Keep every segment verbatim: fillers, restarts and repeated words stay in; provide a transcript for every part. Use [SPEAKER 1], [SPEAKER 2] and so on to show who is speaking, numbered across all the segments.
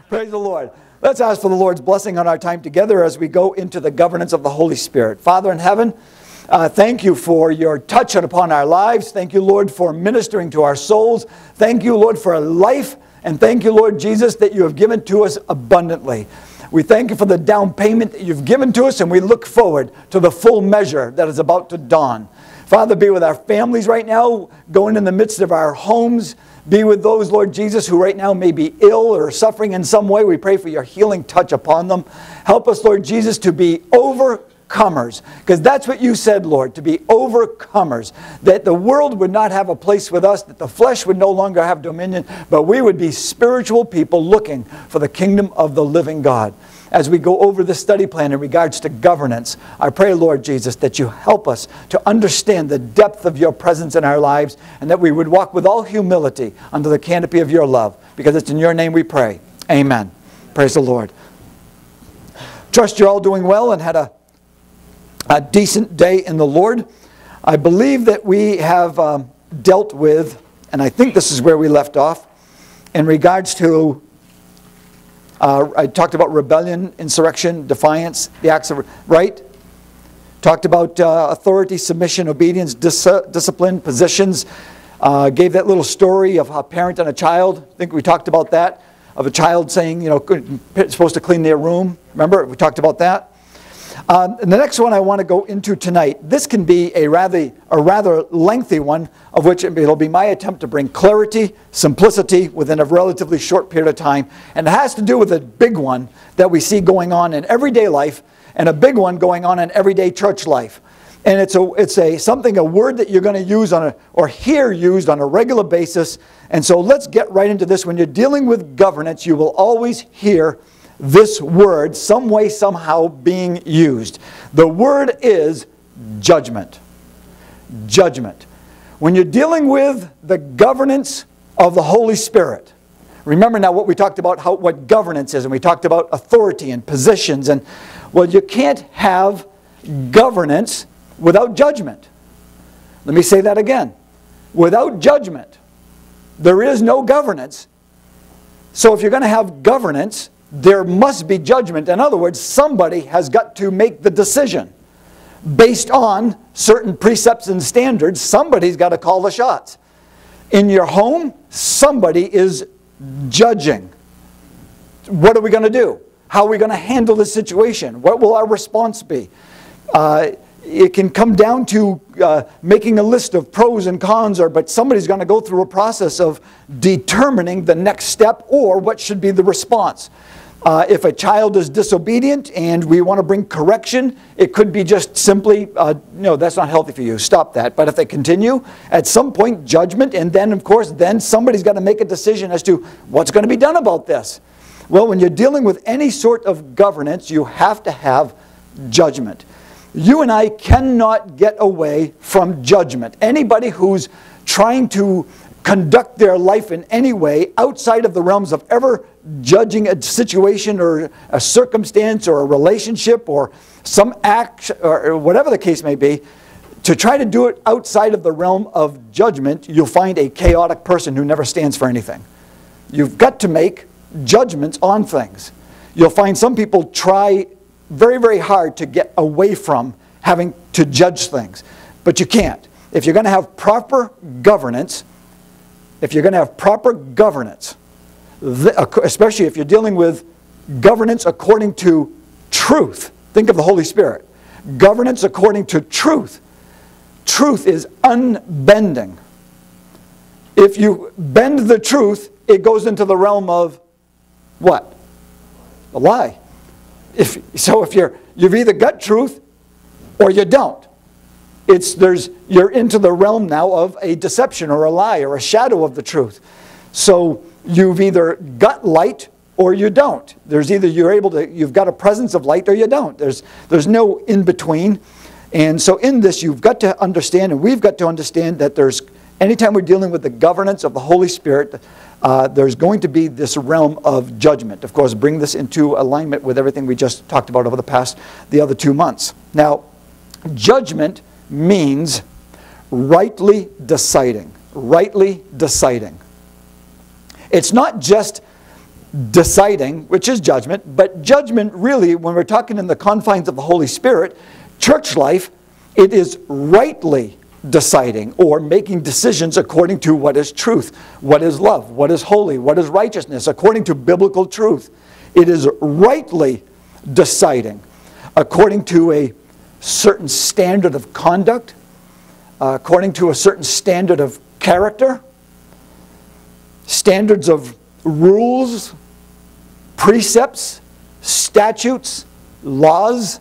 [SPEAKER 1] Praise the Lord. Let's ask for the Lord's blessing on our time together as we go into the governance of the Holy Spirit. Father in heaven, uh, thank you for your touch upon our lives. Thank you, Lord, for ministering to our souls. Thank you, Lord, for life. And thank you, Lord Jesus, that you have given to us abundantly. We thank you for the down payment that you've given to us, and we look forward to the full measure that is about to dawn. Father, be with our families right now, going in the midst of our homes. Be with those, Lord Jesus, who right now may be ill or suffering in some way. We pray for your healing touch upon them. Help us, Lord Jesus, to be overcomers, because that's what you said, Lord, to be overcomers, that the world would not have a place with us, that the flesh would no longer have dominion, but we would be spiritual people looking for the kingdom of the living God. As we go over this study plan in regards to governance, I pray, Lord Jesus, that you help us to understand the depth of your presence in our lives, and that we would walk with all humility under the canopy of your love, because it's in your name we pray. Amen. Praise the Lord. Trust you're all doing well and had a, a decent day in the Lord. I believe that we have um, dealt with, and I think this is where we left off, in regards to Uh, I talked about rebellion, insurrection, defiance, the acts of right. Talked about uh, authority, submission, obedience, dis discipline, positions. Uh, gave that little story of a parent and a child. I think we talked about that. Of a child saying, you know, supposed to clean their room. Remember, we talked about that. Um, and the next one I want to go into tonight, this can be a rather, a rather lengthy one, of which it'll be my attempt to bring clarity, simplicity within a relatively short period of time. And it has to do with a big one that we see going on in everyday life, and a big one going on in everyday church life. And it's a, it's a something, a word that you're going to use on a, or hear used on a regular basis. And so let's get right into this. When you're dealing with governance, you will always hear this word some way, somehow being used. The word is judgment. Judgment. When you're dealing with the governance of the Holy Spirit, remember now what we talked about, how, what governance is, and we talked about authority and positions, and well, you can't have governance without judgment. Let me say that again. Without judgment, there is no governance. So if you're going to have governance, there must be judgment. In other words, somebody has got to make the decision. Based on certain precepts and standards, somebody's got to call the shots. In your home, somebody is judging. What are we going to do? How are we going to handle this situation? What will our response be? Uh, it can come down to uh, making a list of pros and cons, or but somebody's going to go through a process of determining the next step or what should be the response. Uh, if a child is disobedient and we want to bring correction, it could be just simply, uh, no, that's not healthy for you, stop that. But if they continue, at some point, judgment, and then, of course, then somebody's got to make a decision as to what's going to be done about this. Well, when you're dealing with any sort of governance, you have to have judgment. You and I cannot get away from judgment. Anybody who's trying to conduct their life in any way outside of the realms of ever judging a situation or a circumstance or a relationship or some act or whatever the case may be, to try to do it outside of the realm of judgment, you'll find a chaotic person who never stands for anything. You've got to make judgments on things. You'll find some people try very, very hard to get away from having to judge things, but you can't. If you're going to have proper governance, if you're going to have proper governance, especially if you're dealing with governance according to truth, think of the Holy Spirit. Governance according to truth. Truth is unbending. If you bend the truth, it goes into the realm of what? A lie. If, so if you're, you've either got truth or you don't. It's, there's, you're into the realm now of a deception or a lie or a shadow of the truth. So you've either got light or you don't. There's either you're able to, you've got a presence of light or you don't. There's, there's no in between. And so in this, you've got to understand, and we've got to understand that there's, anytime we're dealing with the governance of the Holy Spirit, uh, there's going to be this realm of judgment. Of course, bring this into alignment with everything we just talked about over the past, the other two months. Now, judgment means rightly deciding. Rightly deciding. It's not just deciding, which is judgment, but judgment really, when we're talking in the confines of the Holy Spirit, church life, it is rightly deciding or making decisions according to what is truth, what is love, what is holy, what is righteousness, according to biblical truth. It is rightly deciding according to a certain standard of conduct, uh, according to a certain standard of character, standards of rules, precepts, statutes, laws.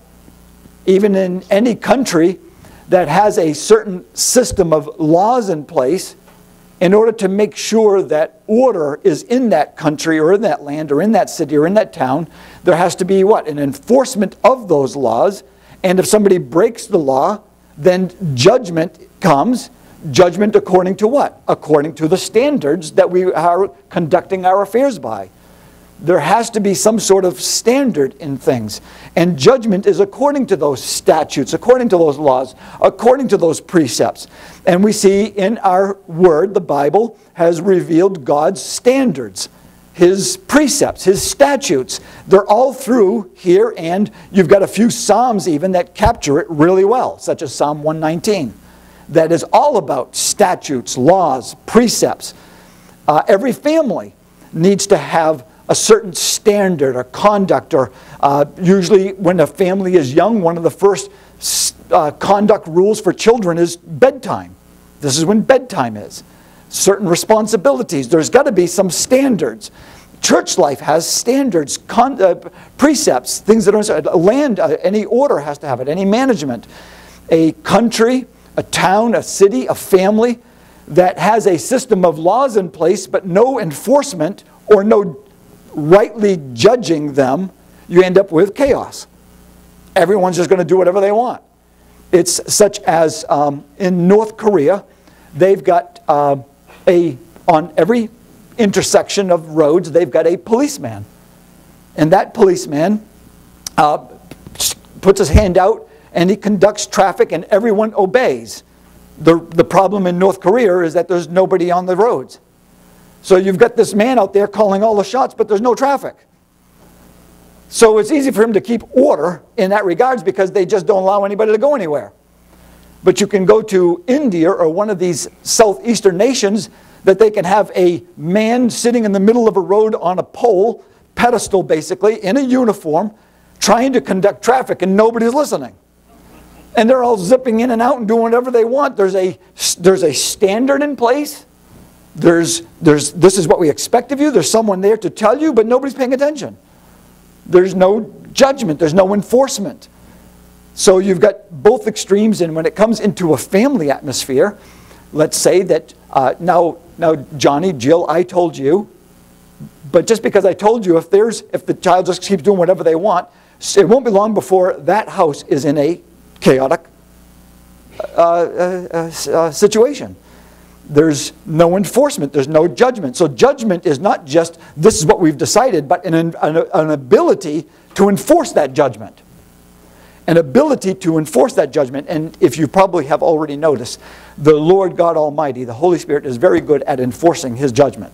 [SPEAKER 1] Even in any country that has a certain system of laws in place, in order to make sure that order is in that country or in that land or in that city or in that town, there has to be what? An enforcement of those laws. And if somebody breaks the law, then judgment comes. Judgment according to what? According to the standards that we are conducting our affairs by. There has to be some sort of standard in things. And judgment is according to those statutes, according to those laws, according to those precepts. And we see in our Word, the Bible has revealed God's standards, His precepts, His statutes. They're all through here, and you've got a few Psalms even that capture it really well, such as Psalm one nineteen. That is all about statutes, laws, precepts. Uh, every family needs to have a certain standard or conduct, or uh, usually when a family is young, one of the first uh, conduct rules for children is bedtime. This is when bedtime is. Certain responsibilities. There's got to be some standards. Church life has standards, con uh, precepts, things that are, a land, uh, any order has to have it, any management. A country, a town, a city, a family that has a system of laws in place but no enforcement or no rightly judging them, you end up with chaos. Everyone's just going to do whatever they want. It's such as um, in North Korea, they've got uh, a, on every intersection of roads, they've got a policeman. And that policeman uh, puts his hand out and he conducts traffic and everyone obeys. The, the problem in North Korea is that there's nobody on the roads. So you've got this man out there calling all the shots, but there's no traffic. So it's easy for him to keep order in that regards because they just don't allow anybody to go anywhere. But you can go to India or one of these southeastern nations that they can have a man sitting in the middle of a road on a pole, pedestal basically, in a uniform, trying to conduct traffic and nobody's listening. And they're all zipping in and out and doing whatever they want. There's a, there's a standard in place. There's, there's, this is what we expect of you. There's someone there to tell you, but nobody's paying attention. There's no judgment. There's no enforcement. So you've got both extremes, and when it comes into a family atmosphere, let's say that, uh, now, now Johnny, Jill, I told you, but just because I told you, if, there's, if the child just keeps doing whatever they want, it won't be long before that house is in a chaotic uh, uh, uh, situation. There's no enforcement. There's no judgment. So judgment is not just this is what we've decided, but an, an, an ability to enforce that judgment. An ability to enforce that judgment. And if you probably have already noticed, the Lord God Almighty, the Holy Spirit, is very good at enforcing His judgment.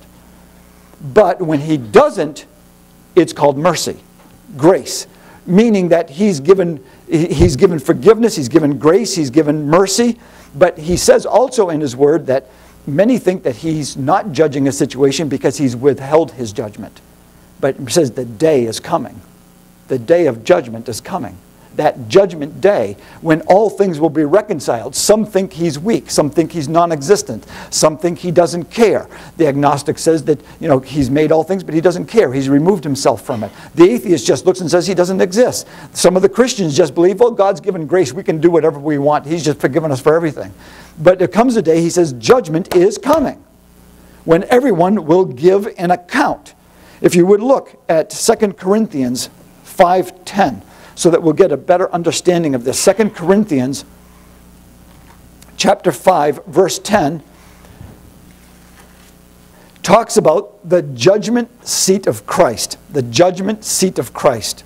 [SPEAKER 1] But when He doesn't, it's called mercy, grace. Meaning that He's given, He's given forgiveness, He's given grace, He's given mercy. But He says also in His Word that many think that He's not judging a situation because He's withheld His judgment. But He says the day is coming. The day of judgment is coming. That judgment day when all things will be reconciled. Some think He's weak. Some think He's non-existent. Some think He doesn't care. The agnostic says that, you know, He's made all things, but He doesn't care. He's removed Himself from it. The atheist just looks and says He doesn't exist. Some of the Christians just believe, well, God's given grace. We can do whatever we want. He's just forgiven us for everything. But there comes a day, He says, judgment is coming when everyone will give an account. If you would look at Second Corinthians five ten. So that we'll get a better understanding of this. Second Corinthians chapter five, verse ten, talks about the judgment seat of Christ. The judgment seat of Christ.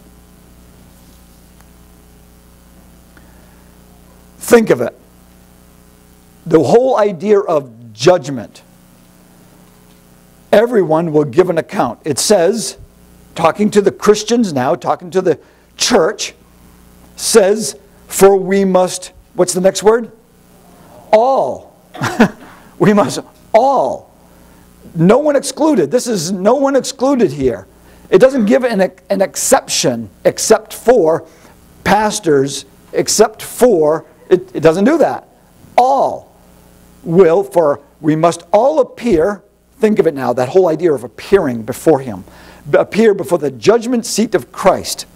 [SPEAKER 1] Think of it. The whole idea of judgment everyone will give an account. It says, talking to the Christians now, talking to the church, says, for we must, what's the next word? All. We must all. No one excluded. This is no one excluded here. It doesn't give an, an exception except for pastors, except for, it, it doesn't do that. All will, for we must all appear, think of it now, that whole idea of appearing before Him, appear before the judgment seat of Christ,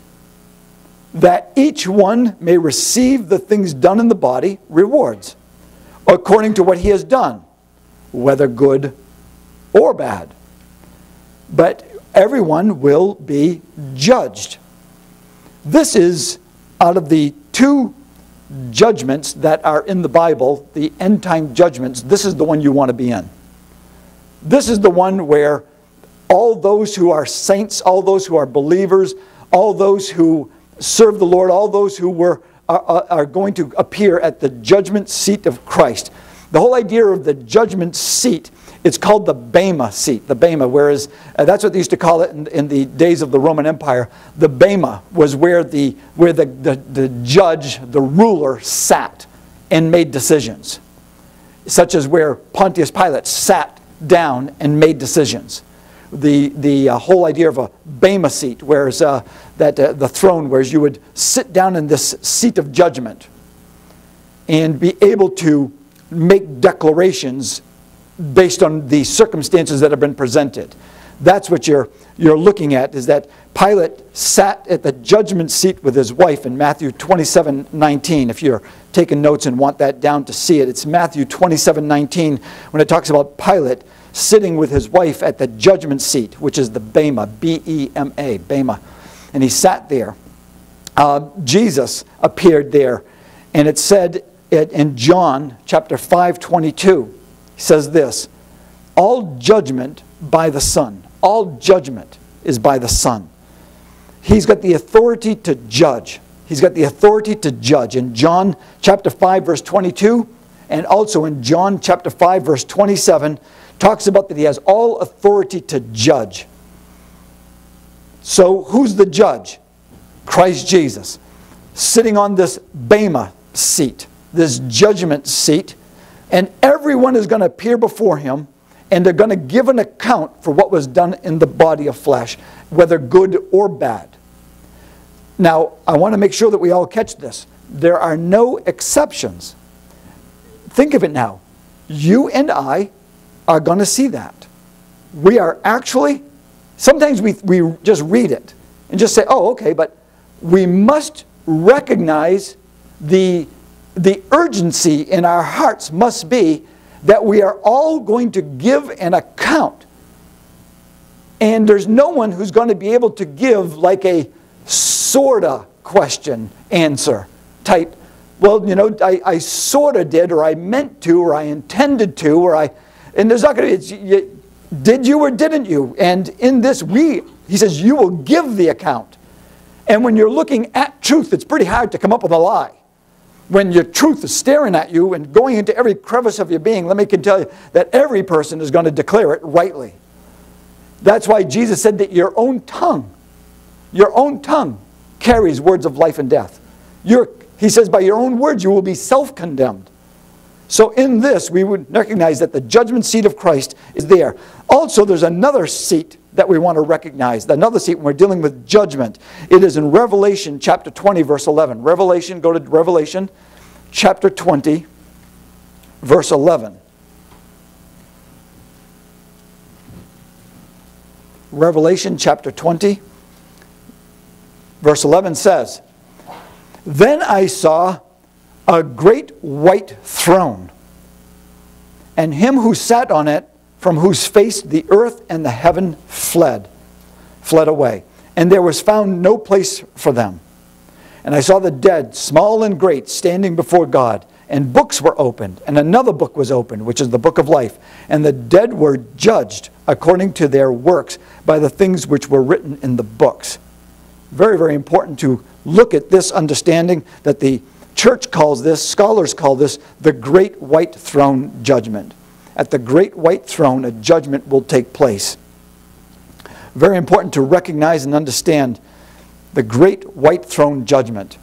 [SPEAKER 1] that each one may receive the things done in the body, rewards, according to what he has done, whether good or bad. But everyone will be judged. This is out of the two judgments that are in the Bible, the end time judgments, this is the one you want to be in. This is the one where all those who are saints, all those who are believers, all those who serve the Lord, all those who were are, are going to appear at the judgment seat of Christ. The whole idea of the judgment seat, it's called the Bema seat, the Bema, whereas uh, that's what they used to call it in, in the days of the Roman Empire. The Bema was where the where the, the, the judge, the ruler, sat and made decisions, such as where Pontius Pilate sat down and made decisions. The the uh, whole idea of a Bema seat, whereas uh, that uh, the throne, whereas you would sit down in this seat of judgment and be able to make declarations based on the circumstances that have been presented. That's what you're you're looking at, is that Pilate sat at the judgment seat with his wife in Matthew twenty-seven nineteen. If you're taking notes and want that down to see it, it's Matthew twenty-seven nineteen when it talks about Pilate sitting with his wife at the judgment seat, which is the Bema, B E M A, Bema. And he sat there. Uh, Jesus appeared there, and it said it in John chapter five twenty-two. He says this, all judgment by the Son. All judgment is by the Son. He's got the authority to judge. He's got the authority to judge. In John chapter five verse twenty-two, and also in John chapter five verse twenty-seven, talks about that he has all authority to judge. So who's the judge? Christ Jesus, sitting on this Bema seat, this judgment seat, and everyone is going to appear before him, and they're going to give an account for what was done in the body of flesh, whether good or bad. Now, I want to make sure that we all catch this. There are no exceptions. Think of it now. You and I are going to see that. We are actually, sometimes we, we just read it and just say, oh, okay, but we must recognize the, the urgency in our hearts must be that we are all going to give an account. And there's no one who's going to be able to give like a sorta question answer type. Well, you know, I, I sorta did, or I meant to, or I intended to, or I... And there's not going to be, it's, you, did you or didn't you? And in this, we, he says, you will give the account. And when you're looking at truth, it's pretty hard to come up with a lie. When your truth is staring at you and going into every crevice of your being, let me can tell you that every person is going to declare it rightly. That's why Jesus said that your own tongue, your own tongue carries words of life and death. Your, he says, by your own words you will be self-condemned. So in this, we would recognize that the judgment seat of Christ is there. Also, there's another seat that we want to recognize. Another seat when we're dealing with judgment. It is in Revelation chapter twenty, verse eleven. Revelation, go to Revelation chapter twenty, verse eleven. Revelation chapter twenty, verse eleven says, then I saw a great white throne, and him who sat on it, from whose face the earth and the heaven fled, fled away. And there was found no place for them. And I saw the dead, small and great, standing before God. And books were opened, and another book was opened, which is the book of life. And the dead were judged according to their works by the things which were written in the books. Very, very important to look at this understanding that the church calls this, scholars call this, the great white throne judgment. at the great white throne, a judgment will take place. Very important to recognize and understand the great white throne judgment.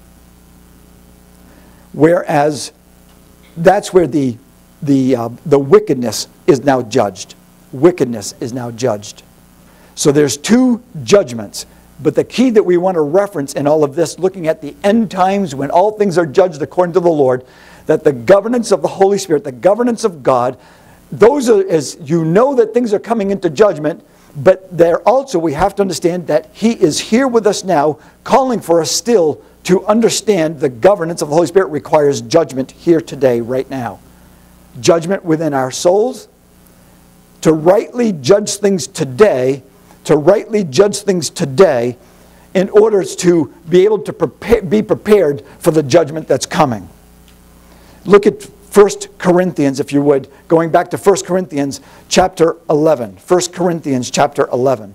[SPEAKER 1] Whereas that's where the, the, uh, the wickedness is now judged. Wickedness is now judged. So there's two judgments. But the key that we want to reference in all of this, looking at the end times when all things are judged according to the Lord, that the governance of the Holy Spirit, the governance of God, those are, as you know that things are coming into judgment, but there also we have to understand that He is here with us now, calling for us still to understand the governance of the Holy Spirit requires judgment here today, right now. Judgment within our souls. To rightly judge things today, to rightly judge things today in order to be able to prepare, be prepared for the judgment that's coming. Look at First Corinthians, if you would, going back to First Corinthians chapter eleven. First Corinthians chapter eleven.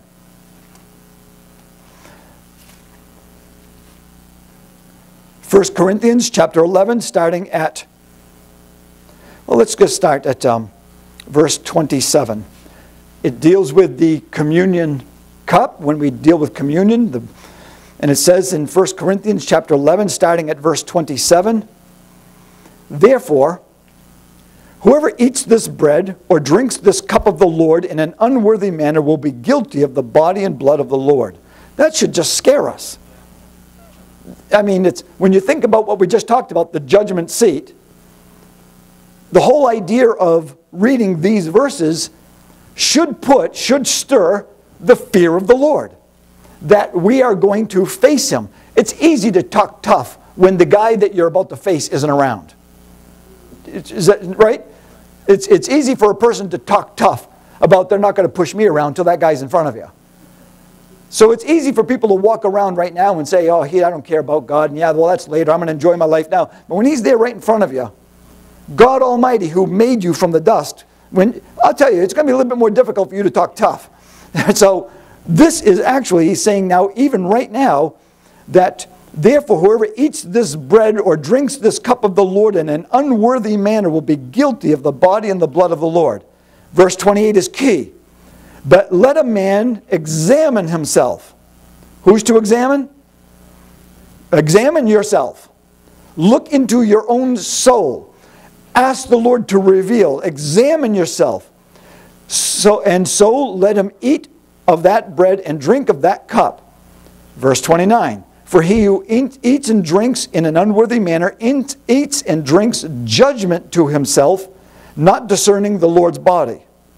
[SPEAKER 1] First Corinthians chapter eleven, starting at, well, let's just start at um, verse twenty-seven. It deals with the communion cup, when we deal with communion. The, and it says in First Corinthians chapter eleven, starting at verse twenty-seven, "Therefore, whoever eats this bread or drinks this cup of the Lord in an unworthy manner will be guilty of the body and blood of the Lord." That should just scare us. I mean, it's when you think about what we just talked about, the judgment seat, the whole idea of reading these verses should put, should stir the fear of the Lord. That we are going to face Him. It's easy to talk tough when the guy that you're about to face isn't around. Is that right? It's, it's easy for a person to talk tough about they're not going to push me around until that guy's in front of you. So it's easy for people to walk around right now and say, oh, he, I don't care about God. And yeah, well, that's later. I'm going to enjoy my life now. But when He's there right in front of you, God Almighty, who made you from the dust, when I'll tell you, it's going to be a little bit more difficult for you to talk tough. So this is actually, He's saying now, even right now, that therefore whoever eats this bread or drinks this cup of the Lord in an unworthy manner will be guilty of the body and the blood of the Lord. Verse twenty-eight is key. "But let a man examine himself." Who's to examine? Examine yourself. Look into your own soul. Ask the Lord to reveal. Examine yourself. So, and so let him eat of that bread and drink of that cup. Verse twenty-nine. "For he who eats and drinks in an unworthy manner eats and drinks judgment to himself, not discerning the Lord's body.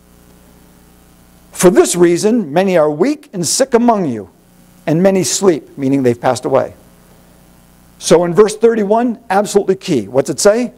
[SPEAKER 1] For this reason, many are weak and sick among you, and many sleep," meaning they've passed away. So in verse thirty-one, absolutely key. What's it say?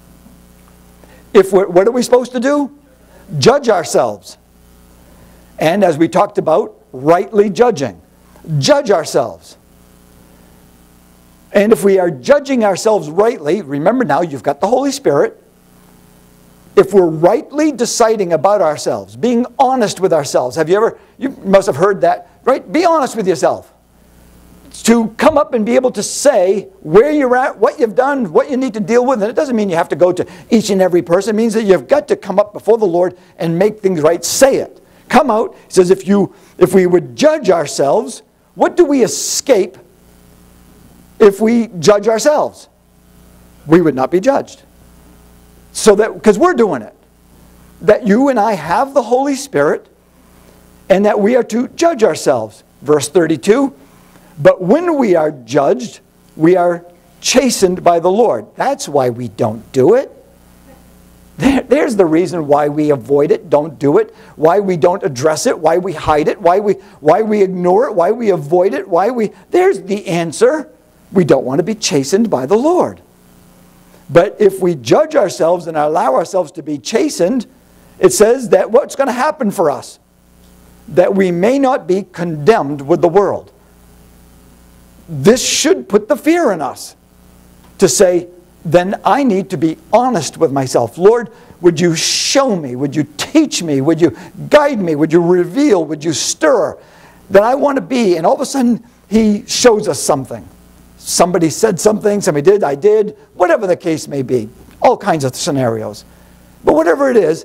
[SPEAKER 1] If we're, what are we supposed to do? Judge ourselves. And as we talked about, rightly judging. Judge ourselves. And if we are judging ourselves rightly, remember now, you've got the Holy Spirit. If we're rightly deciding about ourselves, being honest with ourselves. Have you ever, you must have heard that, right? Be honest with yourself. To come up and be able to say where you're at, what you've done, what you need to deal with. And it doesn't mean you have to go to each and every person. It means that you've got to come up before the Lord and make things right. Say it. Come out. He says if, you, if we would judge ourselves, what do we escape if we judge ourselves? We would not be judged. So that, because we're doing it. That you and I have the Holy Spirit and that we are to judge ourselves. Verse thirty-two, "But when we are judged, we are chastened by the Lord." That's why we don't do it. There, there's the reason why we avoid it, don't do it, why we don't address it, why we hide it, why we, why we ignore it, why we avoid it, why we... There's the answer. We don't want to be chastened by the Lord. But if we judge ourselves and allow ourselves to be chastened, it says that what's going to happen for us? That we may not be condemned with the world. This should put the fear in us to say, then I need to be honest with myself. Lord, would you show me? Would you teach me? Would you guide me? Would you reveal? Would you stir? That I want to be. And all of a sudden, He shows us something. Somebody said something, somebody did, I did, whatever the case may be. All kinds of scenarios. But whatever it is,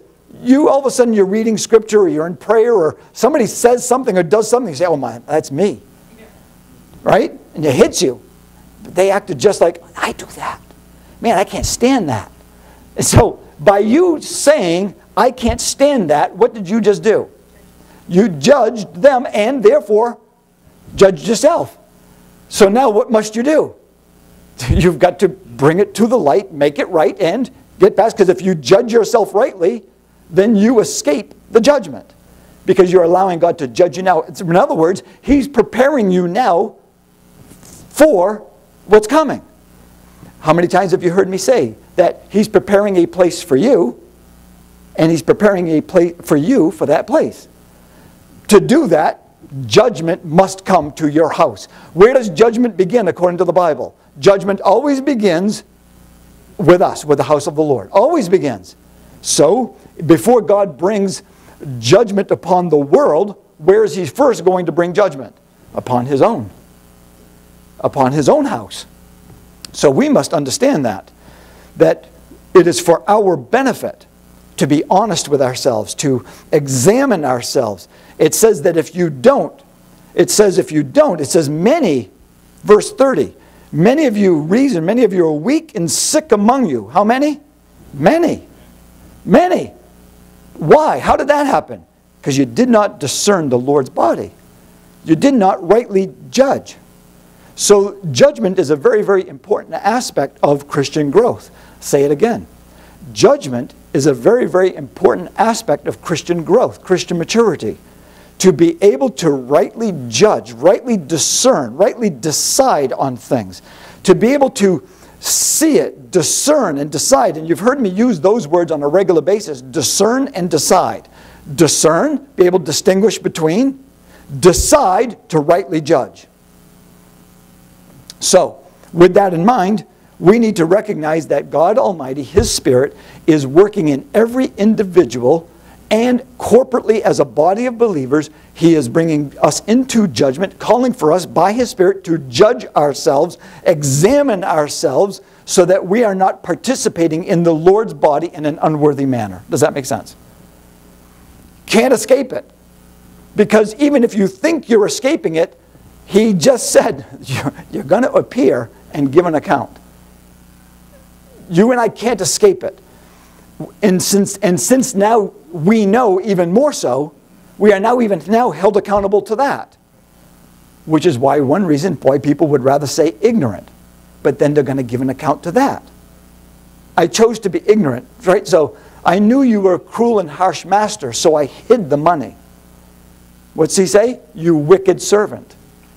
[SPEAKER 1] you all of a sudden you're reading scripture or you're in prayer or somebody says something or does something, you say, oh my, that's me. Right? And it hits you. But they acted just like, I do that. Man, I can't stand that. And so by you saying, I can't stand that, what did you just do? You judged them and therefore judged yourself. So now what must you do? You've got to bring it to the light, make it right, and get past. Because if you judge yourself rightly, then you escape the judgment. Because you're allowing God to judge you now. In other words, He's preparing you now for what's coming. How many times have you heard me say that He's preparing a place for you, and He's preparing a place for you for that place? To do that, judgment must come to your house. Where does judgment begin according to the Bible? Judgment always begins with us, with the house of the Lord. Always begins. So, before God brings judgment upon the world, where is He first going to bring judgment? Upon His own. Upon His own house. So we must understand that. That it is for our benefit to be honest with ourselves, to examine ourselves. It says that if you don't, it says if you don't, it says many, verse thirty, many of you reason, many of you are weak and sick among you. How many? Many. Many. Why? How did that happen? Because you did not discern the Lord's body. You did not rightly judge. So judgment is a very, very important aspect of Christian growth. Say it again. Judgment is a very, very important aspect of Christian growth, Christian maturity. To be able to rightly judge, rightly discern, rightly decide on things. To be able to see it, discern, and decide. And you've heard me use those words on a regular basis. Discern and decide. Discern, be able to distinguish between. Decide, to rightly judge. So, with that in mind, we need to recognize that God Almighty, His Spirit, is working in every individual, and corporately as a body of believers, He is bringing us into judgment, calling for us by His Spirit to judge ourselves, examine ourselves, so that we are not participating in the Lord's body in an unworthy manner. Does that make sense? Can't escape it. Because even if you think you're escaping it, He just said, you're, you're going to appear and give an account. You and I can't escape it. And since, and since now we know even more so, we are now even now held accountable to that. Which is why one reason why people would rather say ignorant. But then they're going to give an account to that. I chose to be ignorant, right? So I knew you were a cruel and harsh master, so I hid the money. What's He say? You wicked servant.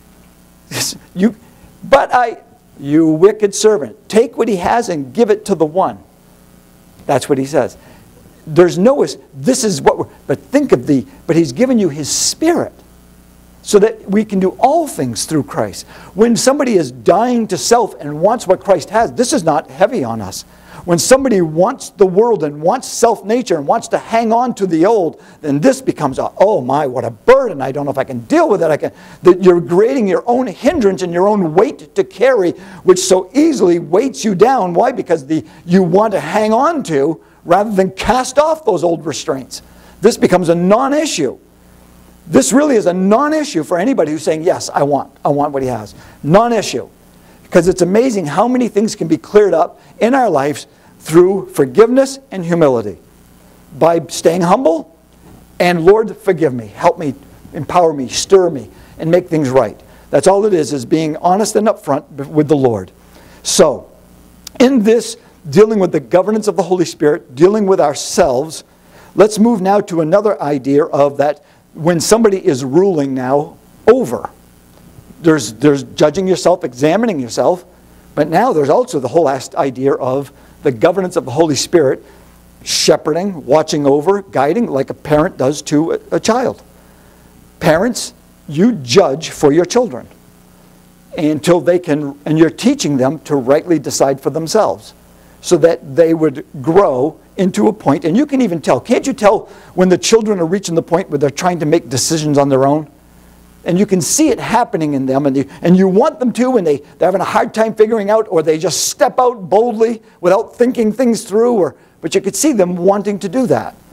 [SPEAKER 1] You, but I, you wicked servant, take what he has and give it to the one. That's what He says. There's no, this is what we're, but think of the, but He's given you His Spirit so that we can do all things through Christ. When somebody is dying to self and wants what Christ has, this is not heavy on us. When somebody wants the world and wants self-nature and wants to hang on to the old, then this becomes, a, oh my, what a burden. I don't know if I can deal with it. I can. That you're creating your own hindrance and your own weight to carry, which so easily weights you down. Why? Because the, you want to hang on to rather than cast off those old restraints. This becomes a non-issue. This really is a non-issue for anybody who's saying, yes, I want, I want what He has. Non-issue. Because it's amazing how many things can be cleared up in our lives through forgiveness and humility. By staying humble and, Lord, forgive me, help me, empower me, stir me, and make things right. That's all it is, is being honest and upfront with the Lord. So, in this, dealing with the governance of the Holy Spirit, dealing with ourselves, let's move now to another idea of that when somebody is ruling now over. There's, there's judging yourself, examining yourself, but now there's also the whole idea of the governance of the Holy Spirit, shepherding, watching over, guiding, like a parent does to a, a child. Parents, you judge for your children until they can, and you're teaching them to rightly decide for themselves so that they would grow into a point, and you can even tell, can't you tell when the children are reaching the point where they're trying to make decisions on their own? And you can see it happening in them, and you, and you want them to, and they, they're having a hard time figuring out, or they just step out boldly without thinking things through, or, but you could see them wanting to do that.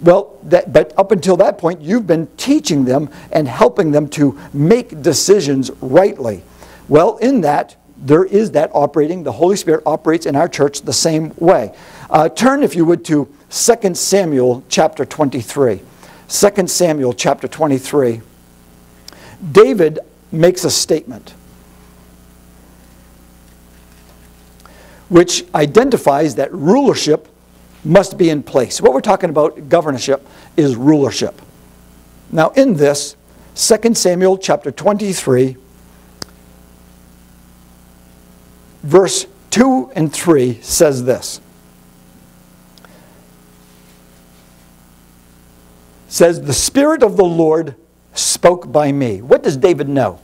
[SPEAKER 1] Well, that, but up until that point, you've been teaching them and helping them to make decisions rightly. Well, in that, there is that operating. The Holy Spirit operates in our church the same way. Uh, turn, if you would, to Second Samuel chapter twenty-three. Second Samuel chapter twenty-three. David makes a statement which identifies that rulership must be in place. What we're talking about, governorship, is rulership. Now in this, Second Samuel chapter twenty-three, verse two and three says this. It says, the Spirit of the Lord spoke by me. What does David know?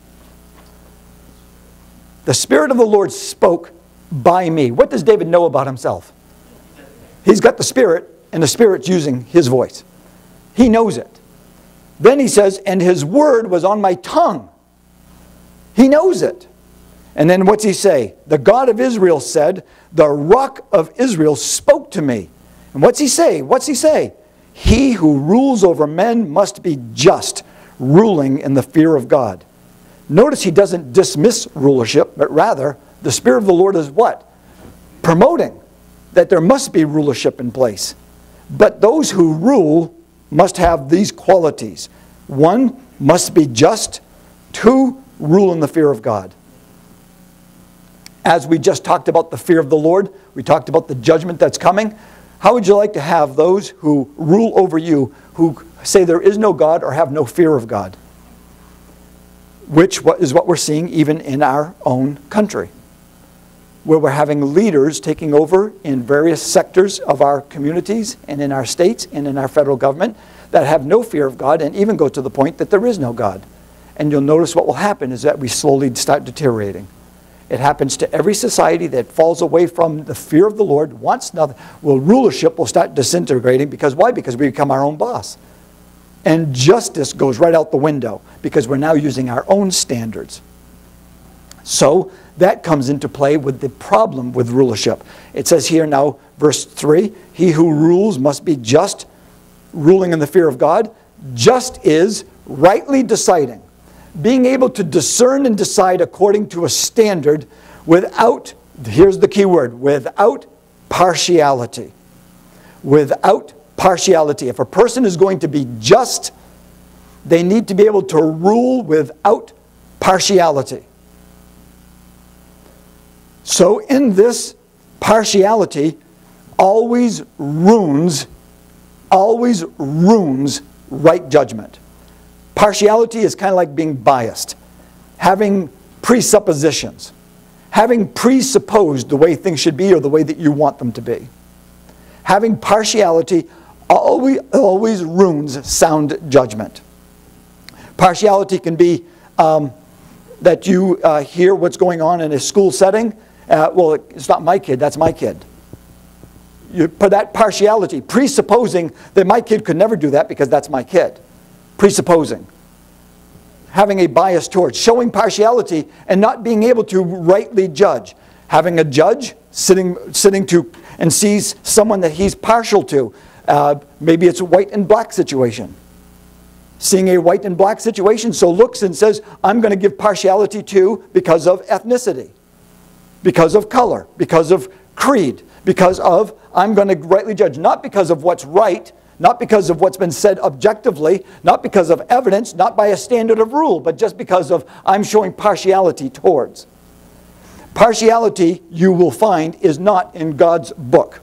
[SPEAKER 1] The Spirit of the Lord spoke by me. What does David know about himself? He's got the Spirit, and the Spirit's using his voice. He knows it. Then he says, and his word was on my tongue. He knows it. And then what's he say? The God of Israel said, the Rock of Israel spoke to me. And what's he say? What's he say? He who rules over men must be just, ruling in the fear of God. Notice he doesn't dismiss rulership, but rather the Spirit of the Lord is what? Promoting that there must be rulership in place. But those who rule must have these qualities. One, must be just. Two, rule in the fear of God. As we just talked about the fear of the Lord, we talked about the judgment that's coming. How would you like to have those who rule over you who say there is no God or have no fear of God? Which is what we're seeing even in our own country, where we're having leaders taking over in various sectors of our communities and in our states and in our federal government that have no fear of God and even go to the point that there is no God. And you'll notice what will happen is that we slowly start deteriorating. It happens to every society that falls away from the fear of the Lord, wants nothing. Well, rulership will start disintegrating. Because why? Because we become our own boss. And justice goes right out the window because we're now using our own standards. So that comes into play with the problem with rulership. It says here now, verse three, he who rules must be just, ruling in the fear of God. Just is rightly deciding. Being able to discern and decide according to a standard without, here's the key word, without partiality. Without partiality. If a person is going to be just, they need to be able to rule without partiality. So in this, partiality always ruins, always ruins right judgment. Partiality is kind of like being biased, having presuppositions, having presupposed the way things should be or the way that you want them to be. Having partiality always, always ruins sound judgment. Partiality can be um, that you uh, hear what's going on in a school setting. Uh, well, it's not my kid, that's my kid. You put that partiality, presupposing that my kid could never do that because that's my kid. Presupposing. Having a bias towards, showing partiality and not being able to rightly judge. Having a judge sitting, sitting to and sees someone that he's partial to. Uh, maybe it's a white and black situation. Seeing a white and black situation, so looks and says, I'm going to give partiality to because of ethnicity, because of color, because of creed, because of, I'm going to rightly judge, not because of what's right, not because of what's been said objectively, not because of evidence, not by a standard of rule, but just because of I'm showing partiality towards. Partiality, you will find, is not in God's book.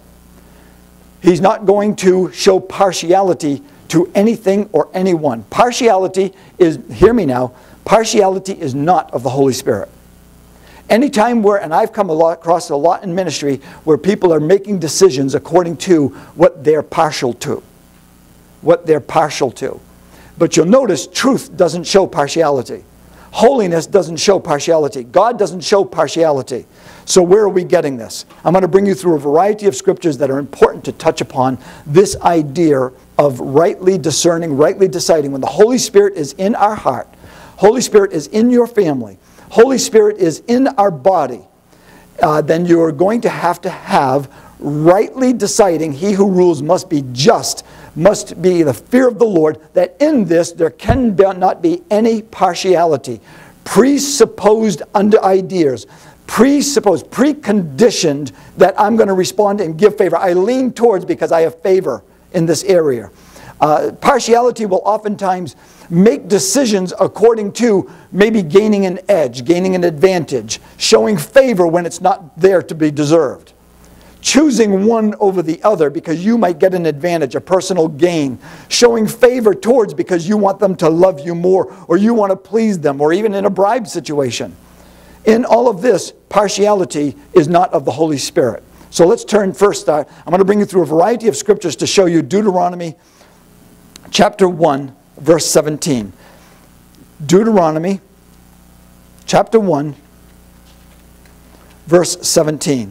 [SPEAKER 1] He's not going to show partiality to anything or anyone. Partiality is, hear me now, partiality is not of the Holy Spirit. Anytime where, and I've come a lot, across a lot in ministry, where people are making decisions according to what they're partial to. What they're partial to. But you'll notice truth doesn't show partiality. Holiness doesn't show partiality. God doesn't show partiality. So where are we getting this? I'm going to bring you through a variety of scriptures that are important to touch upon this idea of rightly discerning, rightly deciding. When the Holy Spirit is in our heart, Holy Spirit is in your family, Holy Spirit is in our body, uh, then you are going to have to have rightly deciding. He who rules must be just, must be the fear of the Lord, that in this there can be, not be any partiality, presupposed under ideas, presupposed, preconditioned that I'm going to respond and give favor. I lean towards because I have favor in this area. Uh, partiality will oftentimes make decisions according to maybe gaining an edge, gaining an advantage, showing favor when it's not there to be deserved. Choosing one over the other because you might get an advantage, a personal gain. Showing favor towards because you want them to love you more, or you want to please them, or even in a bribe situation. In all of this, partiality is not of the Holy Spirit. So let's turn first. Uh, I'm going to bring you through a variety of scriptures to show you Deuteronomy chapter one, verse seventeen. Deuteronomy chapter one, verse seventeen.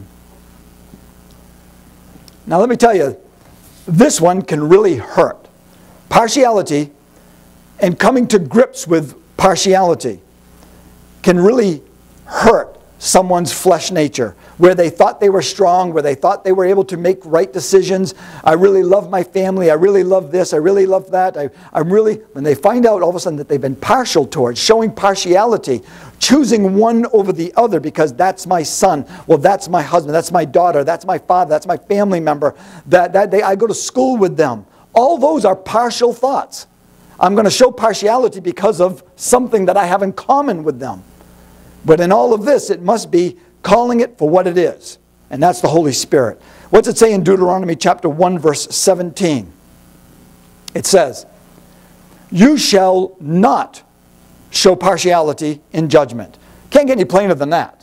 [SPEAKER 1] Now let me tell you, this one can really hurt. Partiality and coming to grips with partiality can really hurt someone's flesh nature, where they thought they were strong, where they thought they were able to make right decisions. I really love my family. I really love this. I really love that. I, I'm really, when they find out all of a sudden that they've been partial towards, showing partiality, choosing one over the other because that's my son, well, that's my husband, that's my daughter, that's my father, that's my family member, that, that they, I go to school with them. All those are partial thoughts. I'm going to show partiality because of something that I have in common with them. But in all of this, it must be calling it for what it is. And that's the Holy Spirit. What's it say in Deuteronomy chapter one, verse seventeen? It says, "You shall not show partiality in judgment." Can't get any plainer than that.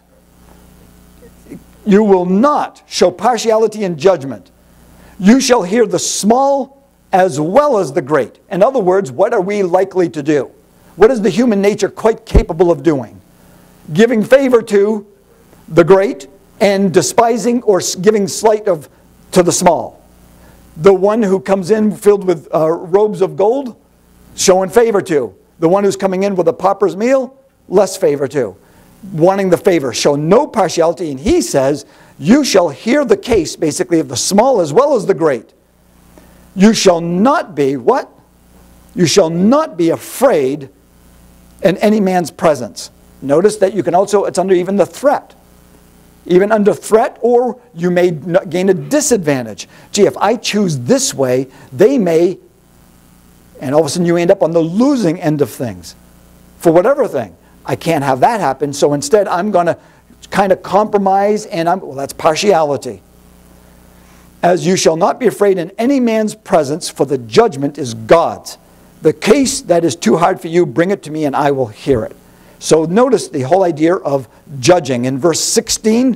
[SPEAKER 1] You will not show partiality in judgment. You shall hear the small as well as the great. In other words, what are we likely to do? What is the human nature quite capable of doing? Giving favor to the great and despising or giving slight of to the small. The one who comes in filled with uh, robes of gold, showing favor to. The one who's coming in with a pauper's meal, less favor to. Wanting the favor, show no partiality. And he says, you shall hear the case, basically, of the small as well as the great. You shall not be, what? You shall not be afraid in any man's presence. Notice that you can also, it's under even the threat. Even under threat, or you may gain a disadvantage. Gee, if I choose this way, they may, and all of a sudden you end up on the losing end of things. For whatever thing. I can't have that happen, so instead I'm going to kind of compromise, and I'm, well, that's partiality. As you shall not be afraid in any man's presence, for the judgment is God's. The case that is too hard for you, bring it to me and I will hear it. So notice the whole idea of judging. In verse sixteen,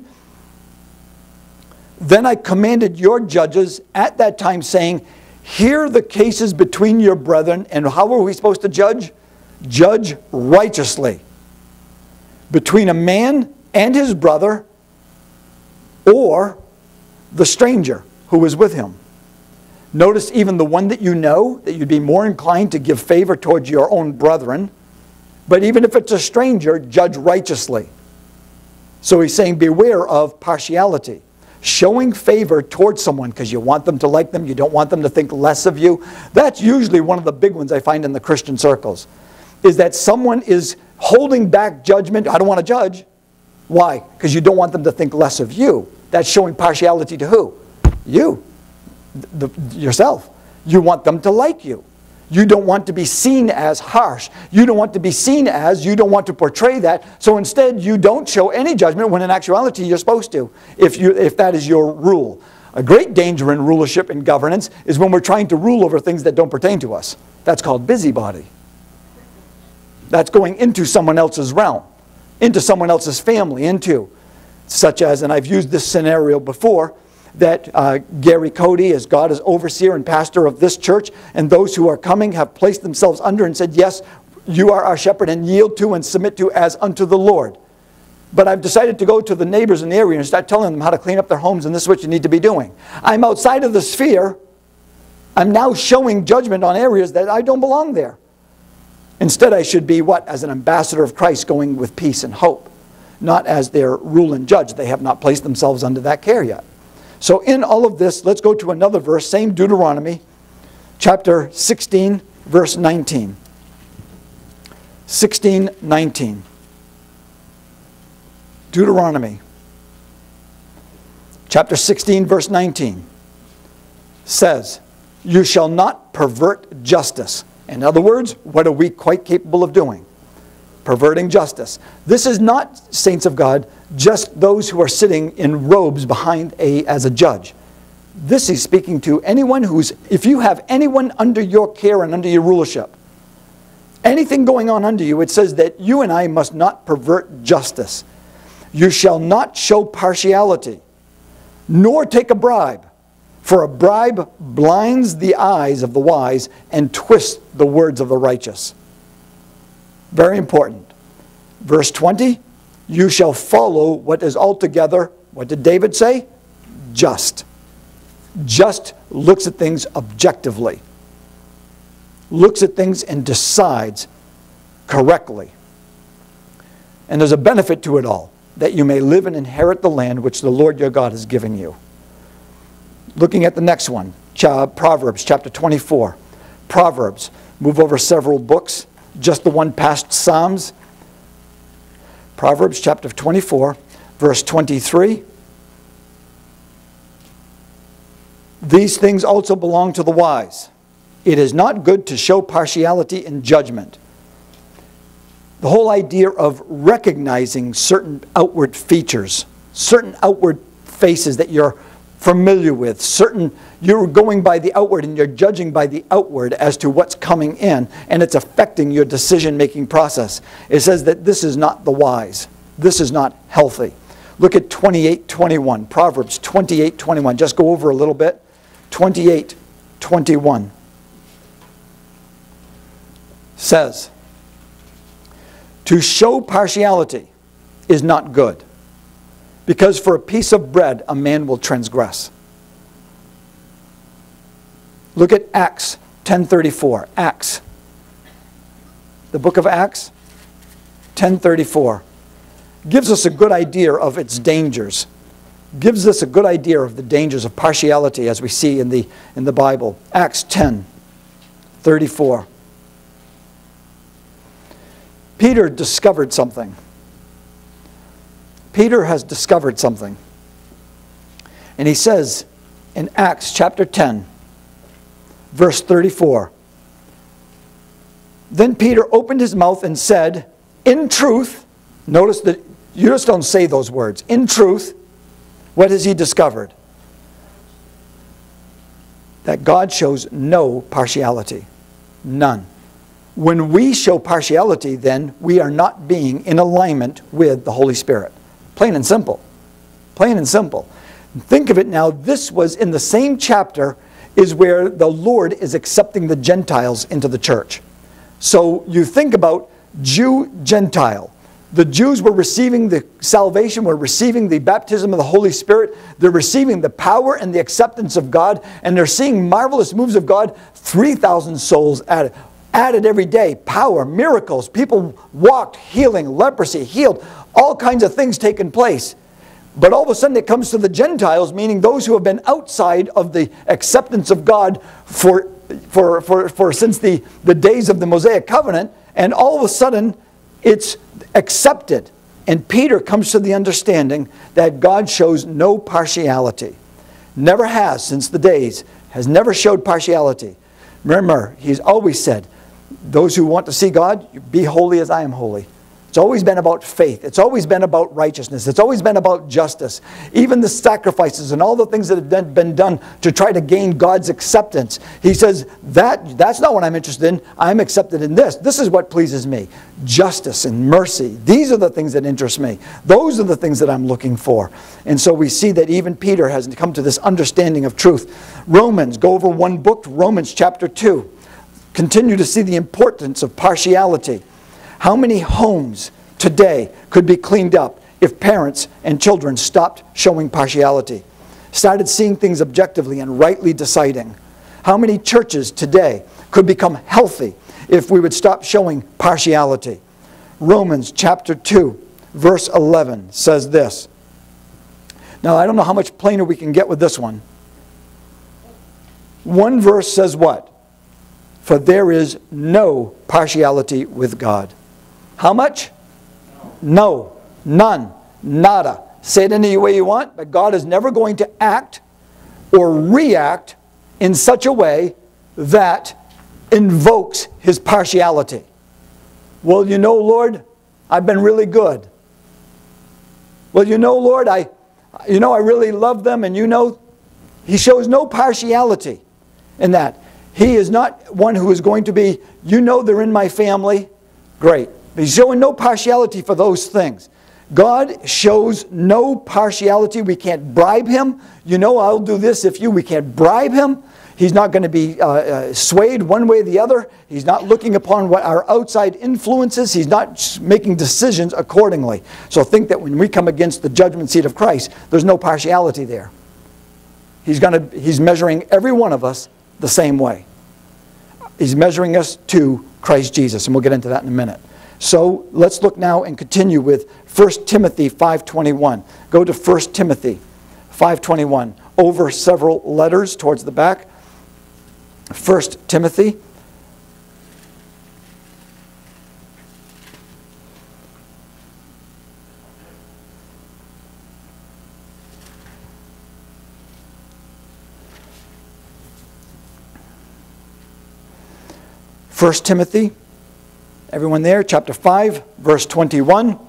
[SPEAKER 1] then I commanded your judges at that time, saying, hear the cases between your brethren. And how are we supposed to judge? Judge righteously. Between a man and his brother, or the stranger who is with him. Notice even the one that you know, that you'd be more inclined to give favor towards your own brethren. But even if it's a stranger, judge righteously. So he's saying beware of partiality. Showing favor towards someone because you want them to like them, you don't want them to think less of you. That's usually one of the big ones I find in the Christian circles. Is that someone is holding back judgment. I don't want to judge. Why? Because you don't want them to think less of you. That's showing partiality to who? You. The, yourself. You want them to like you. You don't want to be seen as harsh. You don't want to be seen as, you don't want to portray that. So instead, you don't show any judgment when in actuality you're supposed to, if, you, if that is your rule. A great danger in rulership and governance is when we're trying to rule over things that don't pertain to us. That's called busybody. That's going into someone else's realm, into someone else's family, into, such as, and I've used this scenario before, that uh, Gary Cody, as God as overseer and pastor of this church, and those who are coming have placed themselves under and said, yes, you are our shepherd, and yield to and submit to as unto the Lord. But I've decided to go to the neighbors in the area and start telling them how to clean up their homes, and this is what you need to be doing. I'm outside of the sphere. I'm now showing judgment on areas that I don't belong there. Instead, I should be what? As an ambassador of Christ, going with peace and hope. Not as their rule and judge. They have not placed themselves under that care yet. So in all of this, let's go to another verse, same Deuteronomy, chapter sixteen, verse nineteen. sixteen nineteen. Deuteronomy chapter sixteen, verse nineteen says, "You shall not pervert justice." In other words, what are we quite capable of doing? Perverting justice. This is not, saints of God, just those who are sitting in robes behind a as a judge. This is speaking to anyone who's, if you have anyone under your care and under your rulership, anything going on under you, it says that you and I must not pervert justice. You shall not show partiality, nor take a bribe, for a bribe blinds the eyes of the wise and twists the words of the righteous. Very important. Verse twenty, you shall follow what is altogether, what did David say? Just. Just looks at things objectively. Looks at things and decides correctly. And there's a benefit to it all, that you may live and inherit the land which the Lord your God has given you. Looking at the next one, Proverbs chapter twenty-four. Proverbs, move over several books, just the one past Psalms. Proverbs chapter twenty-four, verse twenty-three. These things also belong to the wise. It is not good to show partiality in judgment. The whole idea of recognizing certain outward features, certain outward faces that you're familiar with, certain, you're going by the outward and you're judging by the outward as to what's coming in, and it's affecting your decision-making process. It says that this is not the wise. This is not healthy. Look at twenty-eight twenty-one, Proverbs twenty-eight twenty-one. Just go over a little bit. twenty-eight twenty-one says, to show partiality is not good, because for a piece of bread a man will transgress. Look at Acts ten thirty-four. Acts. The book of Acts ten thirty-four gives us a good idea of its dangers. Gives us a good idea of the dangers of partiality as we see in the, in the Bible. Acts ten thirty-four. Peter discovered something. Peter has discovered something. And he says in Acts chapter ten, verse thirty-four, then Peter opened his mouth and said, in truth, notice that you just don't say those words. In truth, what has he discovered? That God shows no partiality. None. When we show partiality, then we are not being in alignment with the Holy Spirit. Plain and simple. Plain and simple. Think of it now, this was in the same chapter is where the Lord is accepting the Gentiles into the church. So you think about Jew, Gentile. The Jews were receiving the salvation, were receiving the baptism of the Holy Spirit. They're receiving the power and the acceptance of God, and they're seeing marvelous moves of God. three thousand souls added, added every day. Power, miracles. People walked, healing, leprosy, healed. All kinds of things taking place. But all of a sudden it comes to the Gentiles, meaning those who have been outside of the acceptance of God for, for, for, for since the, the days of the Mosaic covenant, and all of a sudden it's accepted. And Peter comes to the understanding that God shows no partiality. Never has since the days, has never showed partiality. Remember, he's always said, those who want to see God, be holy as I am holy. It's always been about faith. It's always been about righteousness. It's always been about justice. Even the sacrifices and all the things that have been done to try to gain God's acceptance. He says, that, that's not what I'm interested in. I'm accepted in this. This is what pleases me. Justice and mercy. These are the things that interest me. Those are the things that I'm looking for. And so we see that even Peter has come to this understanding of truth. Romans, go over one book, Romans chapter two. Continue to see the importance of partiality. How many homes today could be cleaned up if parents and children stopped showing partiality? Started seeing things objectively and rightly deciding. How many churches today could become healthy if we would stop showing partiality? Romans chapter two, verse eleven says this. Now I don't know how much plainer we can get with this one. One verse says what? For there is no partiality with God. How much? No. None. Nada. Say it any way you want, but God is never going to act or react in such a way that invokes His partiality. Well, you know, Lord, I've been really good. Well, you know, Lord, I, you know, I really love them, and you know, He shows no partiality in that. He is not one who is going to be, you know, they're in my family, great. But He's showing no partiality for those things. God shows no partiality. We can't bribe Him. You know, I'll do this if you. We can't bribe Him. He's not going to be uh, uh, swayed one way or the other. He's not looking upon what our outside influences. He's not making decisions accordingly. So think that when we come against the judgment seat of Christ, there's no partiality there. He's going to, He's measuring every one of us the same way. He's measuring us to Christ Jesus, and we'll get into that in a minute. So let's look now and continue with First Timothy five twenty-one. Go to First Timothy five twenty-one. Over several letters towards the back. First Timothy. First Timothy, everyone there, chapter five, verse twenty-one.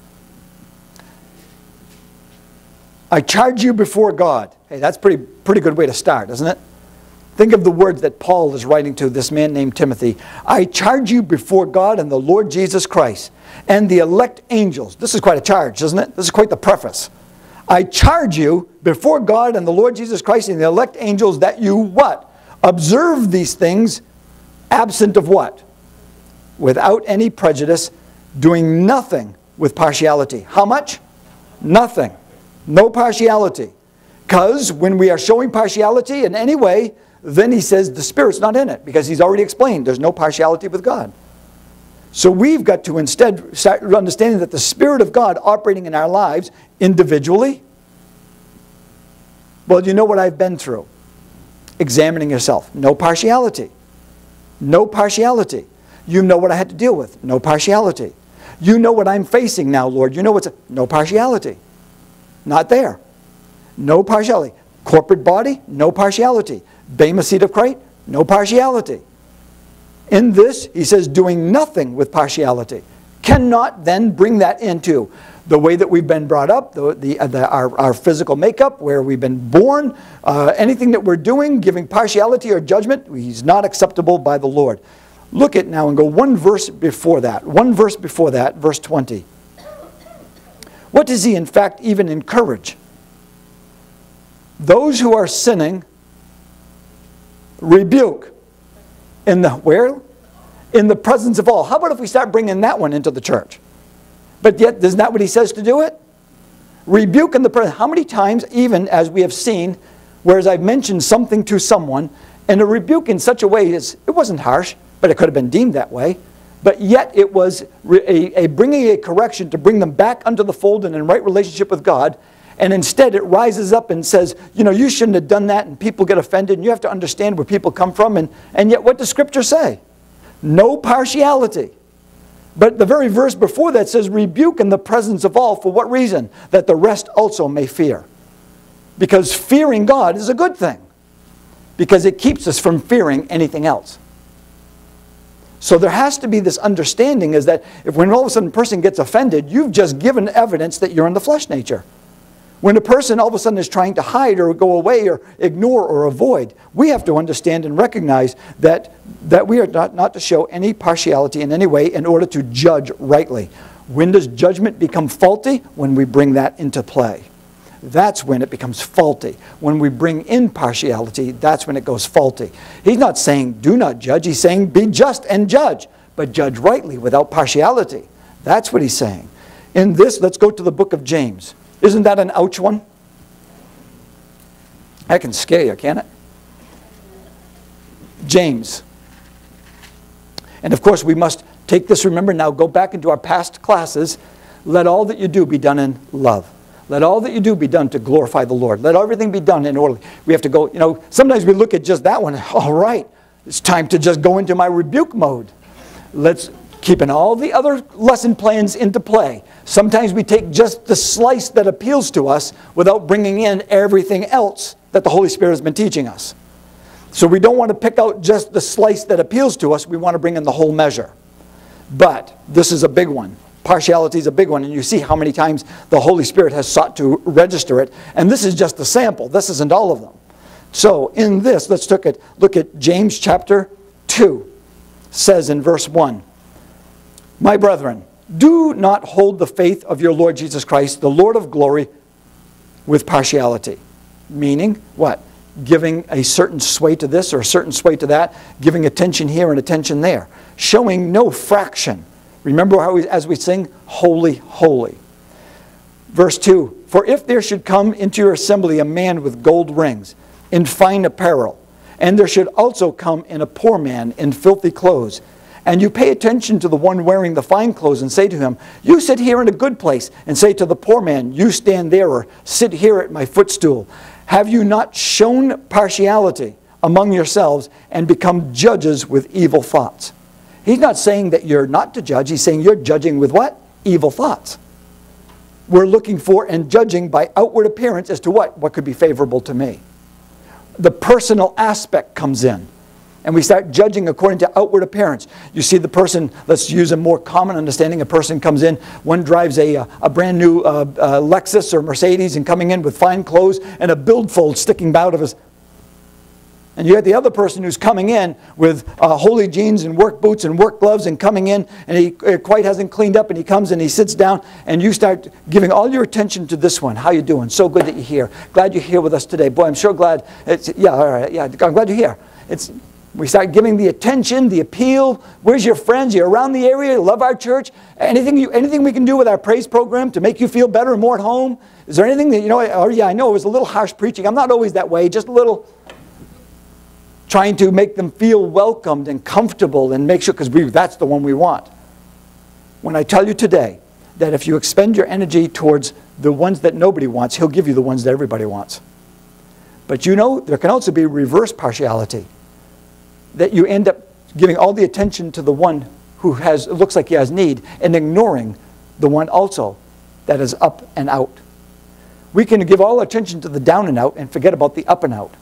[SPEAKER 1] I charge you before God. Hey, that's a pretty, pretty good way to start, isn't it? Think of the words that Paul is writing to this man named Timothy. I charge you before God and the Lord Jesus Christ and the elect angels. This is quite a charge, isn't it? This is quite the preface. I charge you before God and the Lord Jesus Christ and the elect angels that you what? Observe these things absent of what? Without any prejudice, doing nothing with partiality. How much? Nothing. No partiality. Because when we are showing partiality in any way, then he says the Spirit's not in it, because he's already explained there's no partiality with God. So we've got to instead start understanding that the Spirit of God operating in our lives individually. Well, you know what I've been through. Examining yourself. No partiality. No partiality. You know what I had to deal with. No partiality. You know what I'm facing now, Lord. You know what's... A, no partiality. Not there. No partiality. Corporate body, no partiality. Bema seat of Christ, no partiality. In this, he says, doing nothing with partiality. Cannot then bring that into the way that we've been brought up, the, the, uh, the, our, our physical makeup, where we've been born, uh, anything that we're doing, giving partiality or judgment, he's not acceptable by the Lord. Look at now and go one verse before that. One verse before that, verse twenty. What does he in fact even encourage? Those who are sinning, rebuke. In the, where? In the presence of all. How about if we start bringing that one into the church? But yet, isn't that what he says to do it? Rebuke in the presence. How many times, even as we have seen, whereas I've mentioned something to someone, and a rebuke in such a way is, it wasn't harsh, but it could have been deemed that way. But yet it was a, a bringing a correction to bring them back under the fold and in right relationship with God. And instead it rises up and says, you know, you shouldn't have done that, and people get offended, and you have to understand where people come from. And, and yet what does Scripture say? No partiality. But the very verse before that says, rebuke in the presence of all. For what reason? That the rest also may fear. Because fearing God is a good thing. Because it keeps us from fearing anything else. So there has to be this understanding is that if when all of a sudden a person gets offended, you've just given evidence that you're in the flesh nature. When a person all of a sudden is trying to hide or go away or ignore or avoid, we have to understand and recognize that, that we are not, not to show any partiality in any way in order to judge rightly. When does judgment become faulty? When we bring that into play. That's when it becomes faulty. When we bring in partiality, that's when it goes faulty. He's not saying do not judge. He's saying be just and judge, but judge rightly without partiality. That's what he's saying. In this, let's go to the book of James. Isn't that an ouch one? That can scare you, can't it? James. And of course we must take this, remember now, go back into our past classes. Let all that you do be done in love. Let all that you do be done to glorify the Lord. Let everything be done in order. We have to go, you know, sometimes we look at just that one, all right. it's time to just go into my rebuke mode. Let's keeping all the other lesson plans into play. Sometimes we take just the slice that appeals to us without bringing in everything else that the Holy Spirit has been teaching us. So we don't want to pick out just the slice that appeals to us. We want to bring in the whole measure. But this is a big one. Partiality is a big one, and you see how many times the Holy Spirit has sought to register it. And this is just a sample. This isn't all of them. So in this, let's look at, look at James chapter two. Says in verse one, "My brethren, do not hold the faith of your Lord Jesus Christ, the Lord of glory, with partiality." Meaning, what? Giving a certain sway to this or a certain sway to that, giving attention here and attention there. Showing no fraction. Remember how we, as we sing, "Holy, holy." Verse two, "For if there should come into your assembly a man with gold rings, in fine apparel, and there should also come in a poor man in filthy clothes, and you pay attention to the one wearing the fine clothes and say to him, 'You sit here in a good place,' and say to the poor man, 'You stand there,' or 'Sit here at my footstool,' have you not shown partiality among yourselves and become judges with evil thoughts?" He's not saying that you're not to judge. He's saying you're judging with what? Evil thoughts. We're looking for and judging by outward appearance as to what? What could be favorable to me. The personal aspect comes in. And we start judging according to outward appearance. You see the person, let's use a more common understanding. A person comes in, one drives a, a brand new uh, uh, Lexus or Mercedes and coming in with fine clothes and a billfold sticking out of his. And you get the other person who's coming in with uh, holy jeans and work boots and work gloves and coming in and he uh, quite hasn't cleaned up, and he comes and he sits down and you start giving all your attention to this one. "How you doing? So good that you're here. Glad you're here with us today. Boy, I'm sure glad." It's, yeah, all right, yeah, I'm glad you're here. It's, we start giving the attention, the appeal. Where's your friends? You're around the area. You love our church. Anything, you, anything we can do with our praise program to make you feel better and more at home? Is there anything that, you know, oh yeah, I know it was a little harsh preaching. I'm not always that way, just a little. Trying to make them feel welcomed and comfortable and make sure, because we, that's the one we want. When I tell you today that if you expend your energy towards the ones that nobody wants, He'll give you the ones that everybody wants. But you know, there can also be reverse partiality. That you end up giving all the attention to the one who has, it looks like he has need, and ignoring the one also that is up and out. We can give all attention to the down and out and forget about the up and out.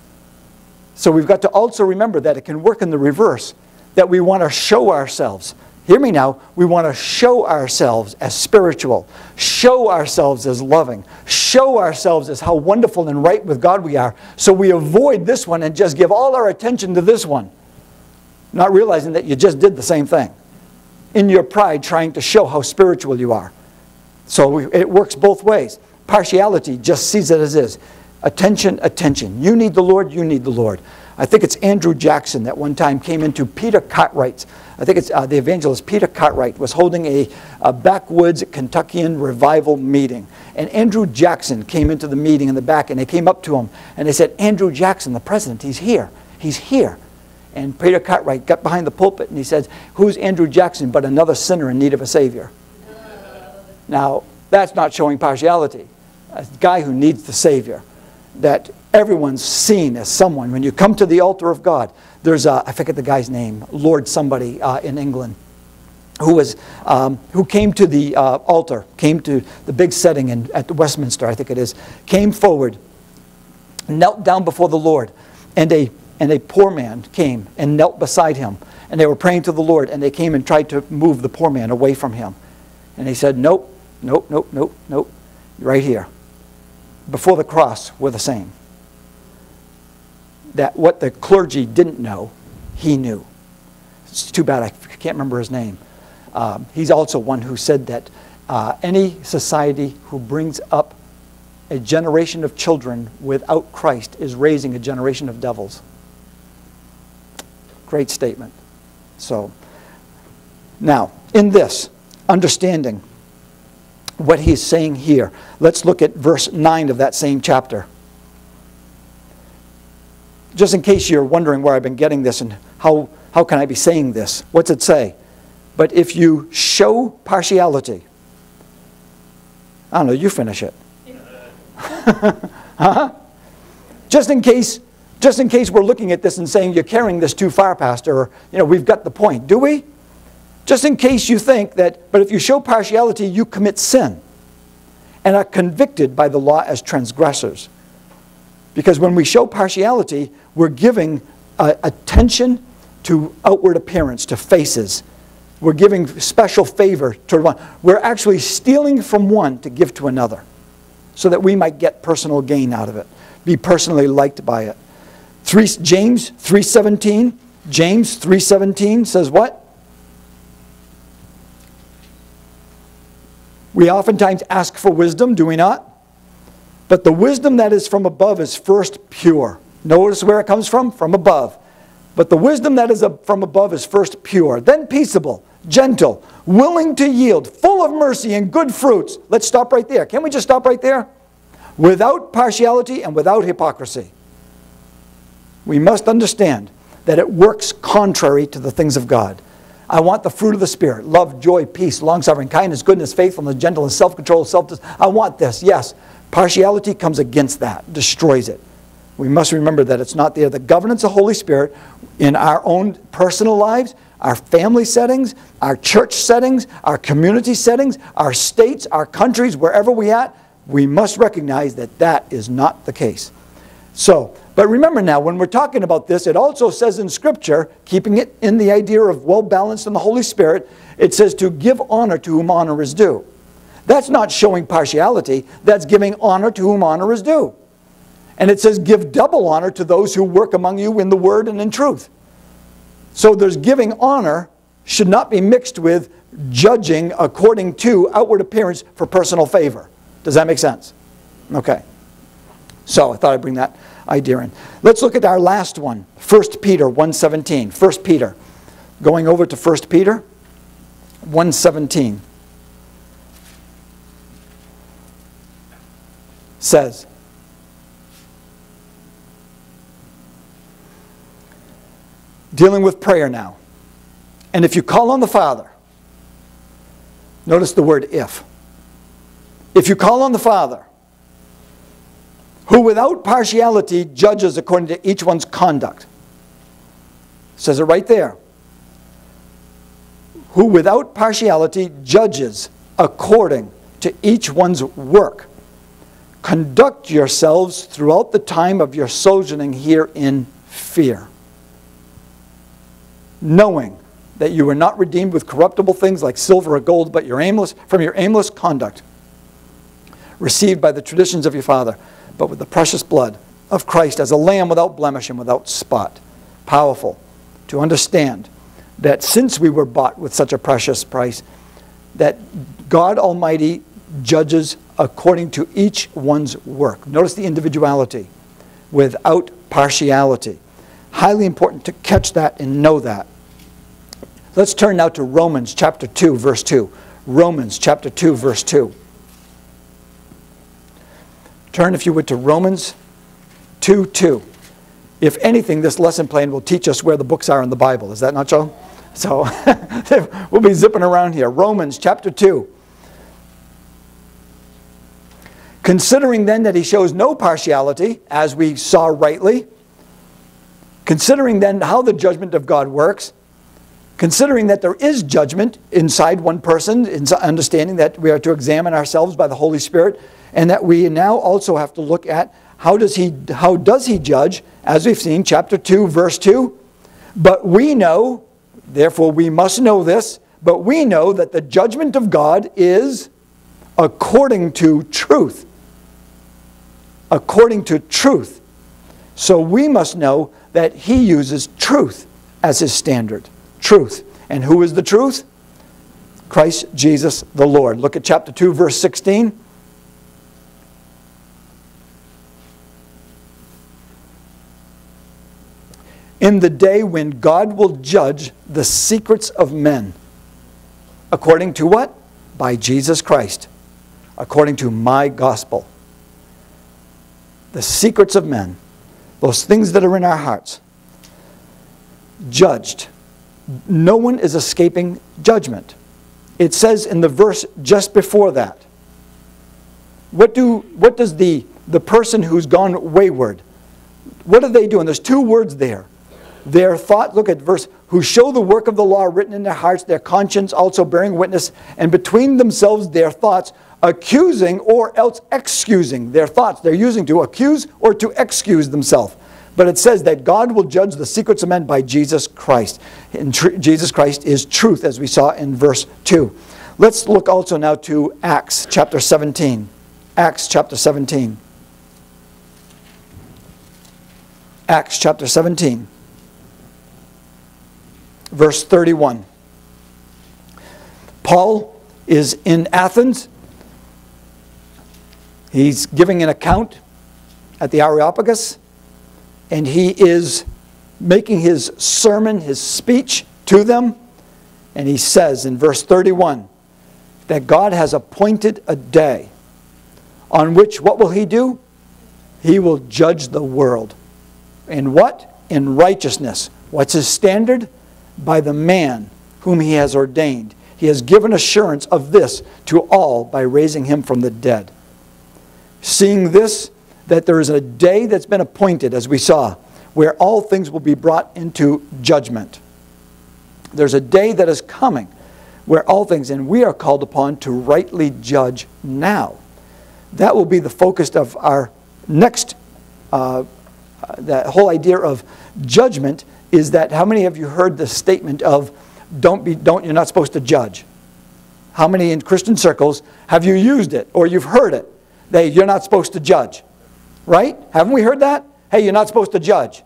[SPEAKER 1] So we've got to also remember that it can work in the reverse, that we want to show ourselves. Hear me now. We want to show ourselves as spiritual, show ourselves as loving, show ourselves as how wonderful and right with God we are. So we avoid this one and just give all our attention to this one, not realizing that you just did the same thing. In your pride, trying to show how spiritual you are. So we, it works both ways. Partiality just sees it as is. Attention, attention. You need the Lord, you need the Lord. I think it's Andrew Jackson that one time came into Peter Cartwright's, I think it's uh, the evangelist Peter Cartwright was holding a, a backwoods Kentuckian revival meeting. And Andrew Jackson came into the meeting in the back, and they came up to him and they said, "Andrew Jackson, the president, he's here. He's here." And Peter Cartwright got behind the pulpit and he said, "Who's Andrew Jackson but another sinner in need of a Savior?" Now, that's not showing partiality. A guy who needs the Savior. That everyone's seen as someone. When you come to the altar of God, there's a, I forget the guy's name, Lord somebody uh, in England, who was um, who came to the uh, altar, came to the big setting in, at Westminster, I think it is, came forward, knelt down before the Lord, and a and a poor man came and knelt beside him, and they were praying to the Lord, and they came and tried to move the poor man away from him, and he said, "Nope, nope, nope, nope, nope, right here." Before the cross, we're the same. That what the clergy didn't know, he knew. It's too bad I can't remember his name. Um, he's also one who said that uh, any society who brings up a generation of children without Christ is raising a generation of devils. Great statement. So, now, in this, understanding what he's saying here. Let's look at verse nine of that same chapter. Just in case you're wondering where I've been getting this and how, how can I be saying this? What's it say? But if you show partiality, I don't know, you finish it. Huh? Just in case Just in case we're looking at this and saying, you're carrying this too far, Pastor, or, you know, we've got the point. Do we? Just in case you think that, but if you show partiality, you commit sin and are convicted by the law as transgressors. Because when we show partiality, we're giving uh, attention to outward appearance, to faces. We're giving special favor to one. We're actually stealing from one to give to another so that we might get personal gain out of it, be personally liked by it. Three, James three seventeen, James three seventeen says what? We oftentimes ask for wisdom, do we not? But the wisdom that is from above is first pure. Notice where it comes from? From above. But the wisdom that is from above is first pure, then peaceable, gentle, willing to yield, full of mercy and good fruits. Let's stop right there. Can we just stop right there? Without partiality and without hypocrisy. We must understand that it works contrary to the things of God. I want the fruit of the Spirit, love, joy, peace, long-suffering, kindness, goodness, faithfulness, gentleness, self-control, self-dis- I want this, yes. Partiality comes against that, destroys it. We must remember that it's not there. The governance of the Holy Spirit in our own personal lives, our family settings, our church settings, our community settings, our states, our countries, wherever we at, we must recognize that that is not the case. So, but remember now, when we're talking about this, it also says in Scripture, keeping it in the idea of well-balanced in the Holy Spirit, it says to give honor to whom honor is due. That's not showing partiality. That's giving honor to whom honor is due. And it says give double honor to those who work among you in the word and in truth. So there's giving honor should not be mixed with judging according to outward appearance for personal favor. Does that make sense? Okay. So I thought I'd bring that idea in. Let's look at our last one, First Peter one seventeen. First Peter. Going over to First Peter one seventeen. Says, dealing with prayer now. And if you call on the Father, notice the word if. If you call on the Father, who without partiality judges according to each one's conduct. It says it right there. Who without partiality judges according to each one's work. Conduct yourselves throughout the time of your sojourning here in fear, knowing that you were not redeemed with corruptible things like silver or gold, but your aimless, from your aimless conduct, received by the traditions of your father, but with the precious blood of Christ as a lamb without blemish and without spot. Powerful to understand that since we were bought with such a precious price, that God Almighty judges according to each one's work. Notice the individuality, without partiality. Highly important to catch that and know that. Let's turn now to Romans chapter two, verse two. Romans chapter two, verse two. Turn, if you would, to Romans two, two. If anything, this lesson plan will teach us where the books are in the Bible. Is that not so? So, we'll be zipping around here. Romans chapter two. Considering then that he shows no partiality, as we saw rightly, considering then how the judgment of God works, considering that there is judgment inside one person, understanding that we are to examine ourselves by the Holy Spirit, and that we now also have to look at how does he, how does he judge, as we've seen, chapter two, verse two. But we know, therefore we must know this, but we know that the judgment of God is according to truth. According to truth. So we must know that he uses truth as his standard. Truth. And who is the truth? Christ Jesus the Lord. Look at chapter two, verse sixteen. In the day when God will judge the secrets of men. According to what? By Jesus Christ. According to my gospel. The secrets of men. Those things that are in our hearts. Judged. No one is escaping judgment. It says in the verse just before that. What do what does the, the person who's gone wayward, What are they doing? There's two words there. Their thought, look at verse, who show the work of the law written in their hearts, their conscience also bearing witness, and between themselves their thoughts, accusing or else excusing their thoughts. They're using to accuse or to excuse themselves. But it says that God will judge the secrets of men by Jesus Christ. And tr- Jesus Christ is truth, as we saw in verse two. Let's look also now to Acts chapter seventeen. Acts chapter seventeen. Acts chapter seventeen. Verse thirty-one. Paul is in Athens. He's giving an account at the Areopagus, and he is making his sermon, his speech to them. And he says in verse thirty-one that God has appointed a day on which, what will he do? He will judge the world. In what? In righteousness. What's his standard? By the man whom he has ordained. He has given assurance of this to all by raising him from the dead. Seeing this, that there is a day that's been appointed, as we saw, where all things will be brought into judgment. There's a day that is coming where all things, and we are called upon to rightly judge now. That will be the focus of our next, uh, that whole idea of judgment is that, how many of you heard the statement of, don't be, don't, you're not supposed to judge? How many in Christian circles have you used it, or you've heard it? That you're not supposed to judge. Right? Haven't we heard that? Hey, you're not supposed to judge.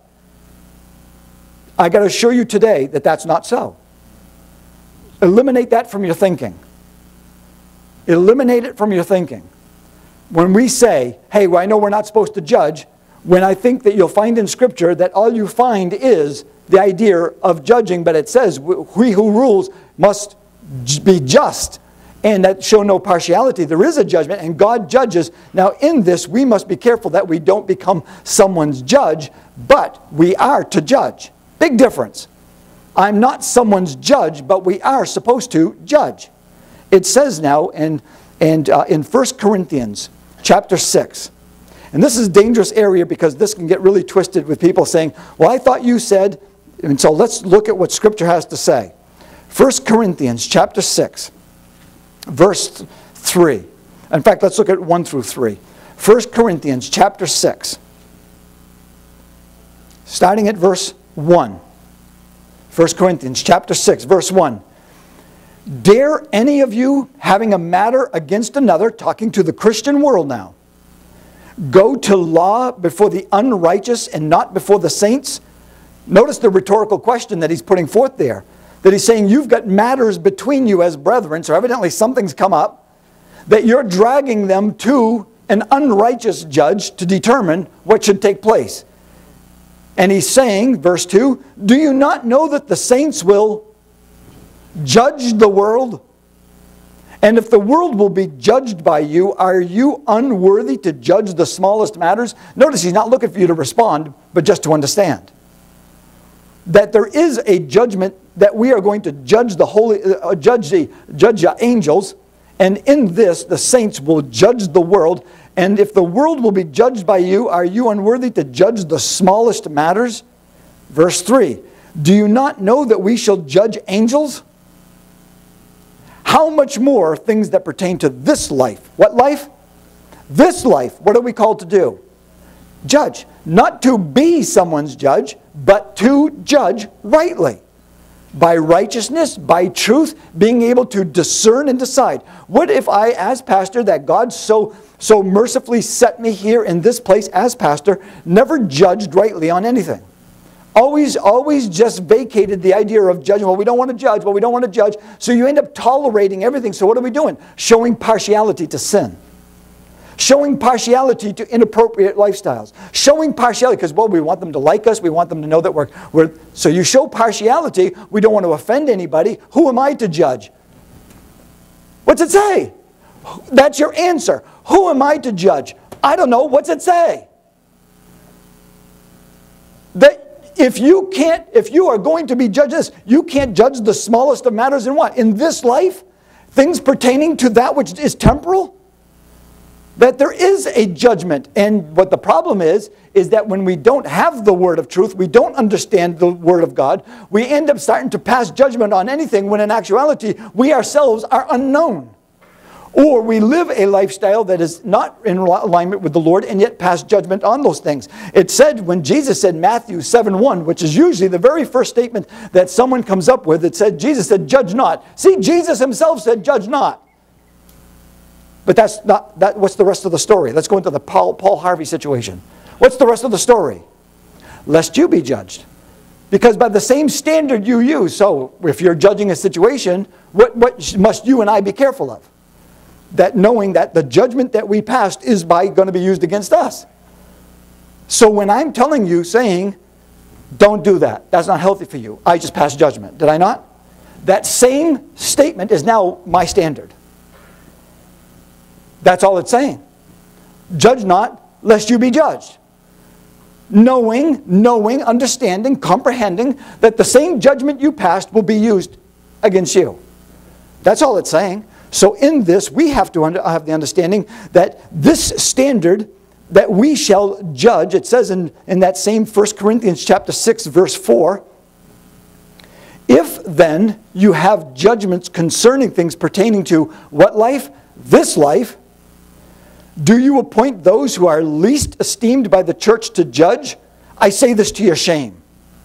[SPEAKER 1] I got to assure you today that that's not so. Eliminate that from your thinking. Eliminate it from your thinking. When we say, hey, well, I know we're not supposed to judge, when I think that you'll find in Scripture that all you find is the idea of judging, but it says, he who rules must be just, and that show no partiality. There is a judgment, and God judges. Now in this, we must be careful that we don't become someone's judge, but we are to judge. Big difference. I'm not someone's judge, but we are supposed to judge. It says now in, in, uh, in First Corinthians chapter six, and this is a dangerous area because this can get really twisted with people saying, well, I thought you said, and so let's look at what Scripture has to say. First Corinthians chapter six. Verse three. In fact, let's look at one through three. First Corinthians chapter six. Starting at verse one. First Corinthians chapter six, verse one. Dare any of you, having a matter against another, talking to the Christian world now, go to law before the unrighteous and not before the saints? Notice the rhetorical question that he's putting forth there. That he's saying you've got matters between you as brethren, so evidently something's come up, that you're dragging them to an unrighteous judge to determine what should take place. And he's saying, verse two, do you not know that the saints will judge the world? And if the world will be judged by you, are you unworthy to judge the smallest matters? Notice he's not looking for you to respond, but just to understand. That there is a judgment that we are going to judge the holy, uh, judge the judge the angels, and in this the saints will judge the world. And if the world will be judged by you, are you unworthy to judge the smallest matters? Verse three. Do you not know that we shall judge angels? How much more things that pertain to this life? What life? This life. What are we called to do? Judge. Not to be someone's judge, but to judge rightly. By righteousness, by truth, being able to discern and decide. What if I, as pastor, that God so, so mercifully set me here in this place as pastor, never judged rightly on anything? Always, always just vacated the idea of judging. Well, we don't want to judge. Well, we don't want to judge. So you end up tolerating everything. So what are we doing? Showing partiality to sin. Showing partiality to inappropriate lifestyles. Showing partiality because, well, we want them to like us. We want them to know that we're, we're... So you show partiality. We don't want to offend anybody. Who am I to judge? What's it say? That's your answer. Who am I to judge? I don't know. What's it say? That if you can't, if you are going to be judges, you can't judge the smallest of matters in what? In this life? Things pertaining to that which is temporal? that there is a judgment. And what the problem is, is that when we don't have the word of truth, we don't understand the word of God, we end up starting to pass judgment on anything when in actuality we ourselves are unknown. Or we live a lifestyle that is not in alignment with the Lord and yet pass judgment on those things. It said, when Jesus said Matthew seven one, which is usually the very first statement that someone comes up with, it said, Jesus said, judge not. See, Jesus himself said, judge not. But that's not, that, what's the rest of the story? Let's go into the Paul, Paul Harvey situation. What's the rest of the story? Lest you be judged. Because by the same standard you use, so if you're judging a situation, what, what must you and I be careful of? That knowing that the judgment that we passed is by going to be used against us. So when I'm telling you, saying, don't do that, that's not healthy for you, I just passed judgment. Did I not? That same statement is now my standard. That's all it's saying. Judge not, lest you be judged. Knowing, knowing, understanding, comprehending that the same judgment you passed will be used against you. That's all it's saying. So in this, we have to under, have the understanding that this standard that we shall judge, it says in, in that same First Corinthians chapter six, verse four, if then you have judgments concerning things pertaining to what life? This life. Do you appoint those who are least esteemed by the church to judge? I say this to your shame.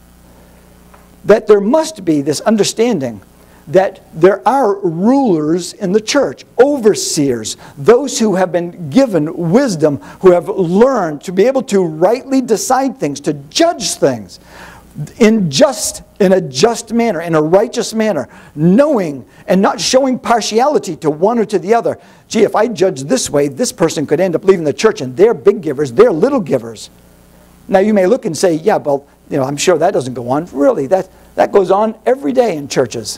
[SPEAKER 1] That there must be this understanding that there are rulers in the church, overseers, those who have been given wisdom, who have learned to be able to rightly decide things, to judge things in just in a just manner, in a righteous manner, knowing and not showing partiality to one or to the other. Gee, if I judge this way, this person could end up leaving the church, and they're big givers, they're little givers. Now you may look and say, yeah, well, you know, I'm sure that doesn't go on. Really, that, that goes on every day in churches.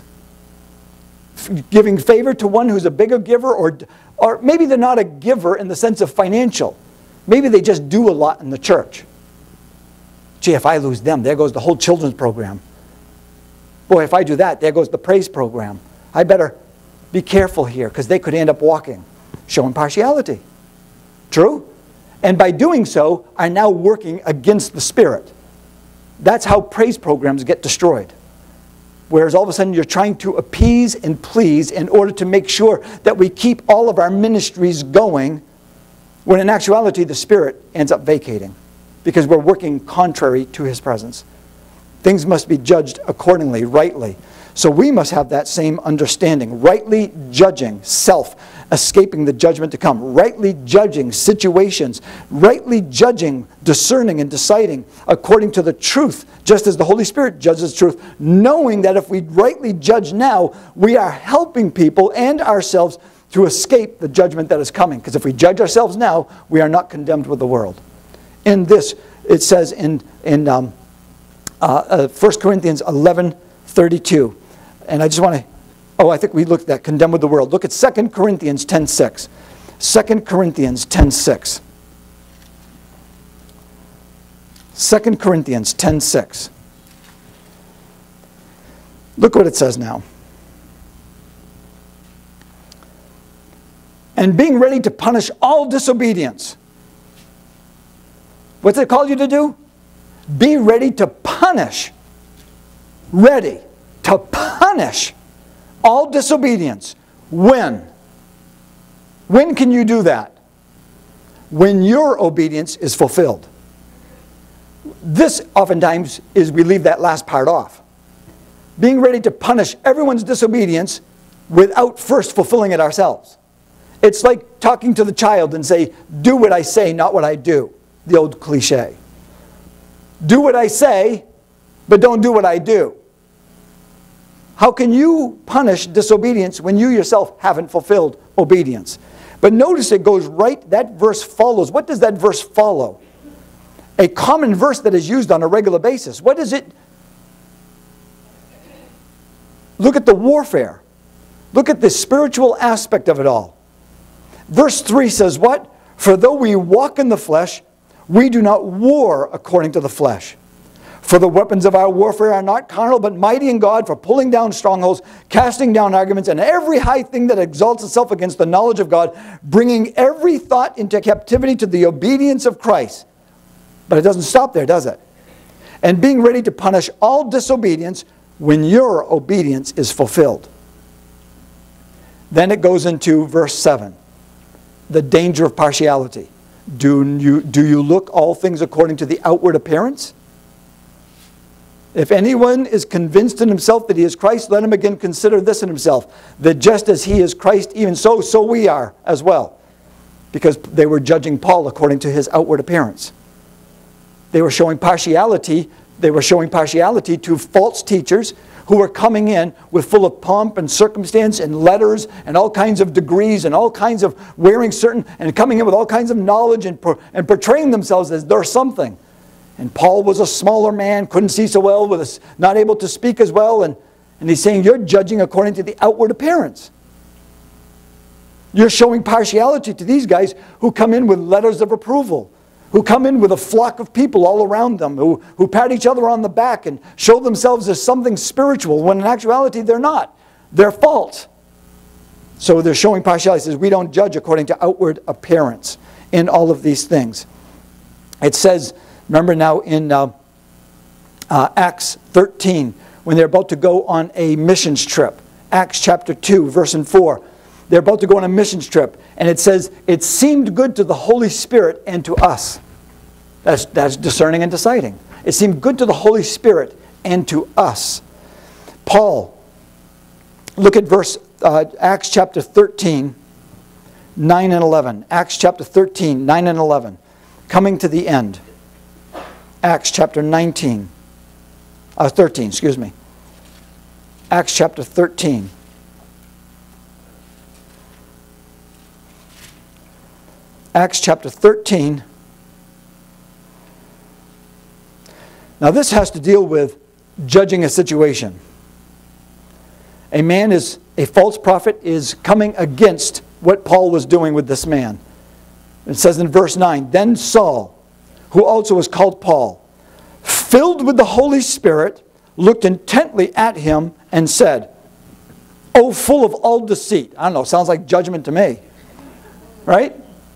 [SPEAKER 1] Giving favor to one who's a bigger giver, or, or maybe they're not a giver in the sense of financial. Maybe they just do a lot in the church. Gee, if I lose them, there goes the whole children's program. Boy, if I do that, there goes the praise program. I better be careful here, because they could end up walking, showing partiality. True? And by doing so, are now working against the Spirit. That's how praise programs get destroyed. Whereas all of a sudden you're trying to appease and please in order to make sure that we keep all of our ministries going, when in actuality the Spirit ends up vacating because we're working contrary to His presence. Things must be judged accordingly, rightly. So we must have that same understanding. Rightly judging self, escaping the judgment to come. Rightly judging situations. Rightly judging, discerning and deciding according to the truth, just as the Holy Spirit judges truth. Knowing that if we rightly judge now, we are helping people and ourselves to escape the judgment that is coming. Because if we judge ourselves now, we are not condemned with the world. In this, it says in, in um, uh, uh, First Corinthians eleven thirty-two. And I just want to, oh, I think we looked at that, condemned with the world. Look at Second Corinthians ten six. Second Corinthians ten six. Second Corinthians ten six. Look what it says now. And being ready to punish all disobedience. What's it called you to do? Be ready to punish. Ready to punish all disobedience. When? When can you do that? When your obedience is fulfilled. This oftentimes is we leave that last part off. Being ready to punish everyone's disobedience without first fulfilling it ourselves. It's like talking to the child and say, do what I say, not what I do. The old cliche. Do what I say, but don't do what I do. How can you punish disobedience when you yourself haven't fulfilled obedience? But notice it goes right, that verse follows. What does that verse follow? A common verse that is used on a regular basis. What is it? Look at the warfare. Look at the spiritual aspect of it all. Verse three says what? For though we walk in the flesh, we do not war according to the flesh. For the weapons of our warfare are not carnal, but mighty in God for pulling down strongholds, casting down arguments, and every high thing that exalts itself against the knowledge of God, bringing every thought into captivity to the obedience of Christ. But it doesn't stop there, does it? And being ready to punish all disobedience when your obedience is fulfilled. Then it goes into verse seven. The danger of partiality. Do you, do you look all things according to the outward appearance? If anyone is convinced in himself that he is Christ, let him again consider this in himself, that just as he is Christ, even so, so we are as well. Because they were judging Paul according to his outward appearance. They were showing partiality. They were showing partiality to false teachers who were coming in with full of pomp and circumstance and letters and all kinds of degrees and all kinds of wearing certain, and coming in with all kinds of knowledge and, and portraying themselves as they're something. And Paul was a smaller man, couldn't see so well, was not able to speak as well. And, and he's saying, you're judging according to the outward appearance. You're showing partiality to these guys who come in with letters of approval, who come in with a flock of people all around them, who, who pat each other on the back and show themselves as something spiritual, when in actuality they're not. They're false. So they're showing partiality. It says, we don't judge according to outward appearance in all of these things. It says, remember now in uh, uh, Acts thirteen, when they're about to go on a missions trip. Acts chapter two, verse four. They're about to go on a missions trip. And it says, it seemed good to the Holy Spirit and to us. That's, that's discerning and deciding. It seemed good to the Holy Spirit and to us. Paul, look at verse, uh, Acts chapter thirteen, nine and eleven. Acts chapter thirteen, nine and eleven. Coming to the end. Acts chapter nineteen, uh, thirteen, excuse me. Acts chapter thirteen. Acts chapter thirteen. Now this has to deal with judging a situation. A man is, a false prophet is coming against what Paul was doing with this man. It says in verse nine, then Saul, who also was called Paul, filled with the Holy Spirit, looked intently at him and said, "O full of all deceit." I don't know, sounds like judgment to me. Right?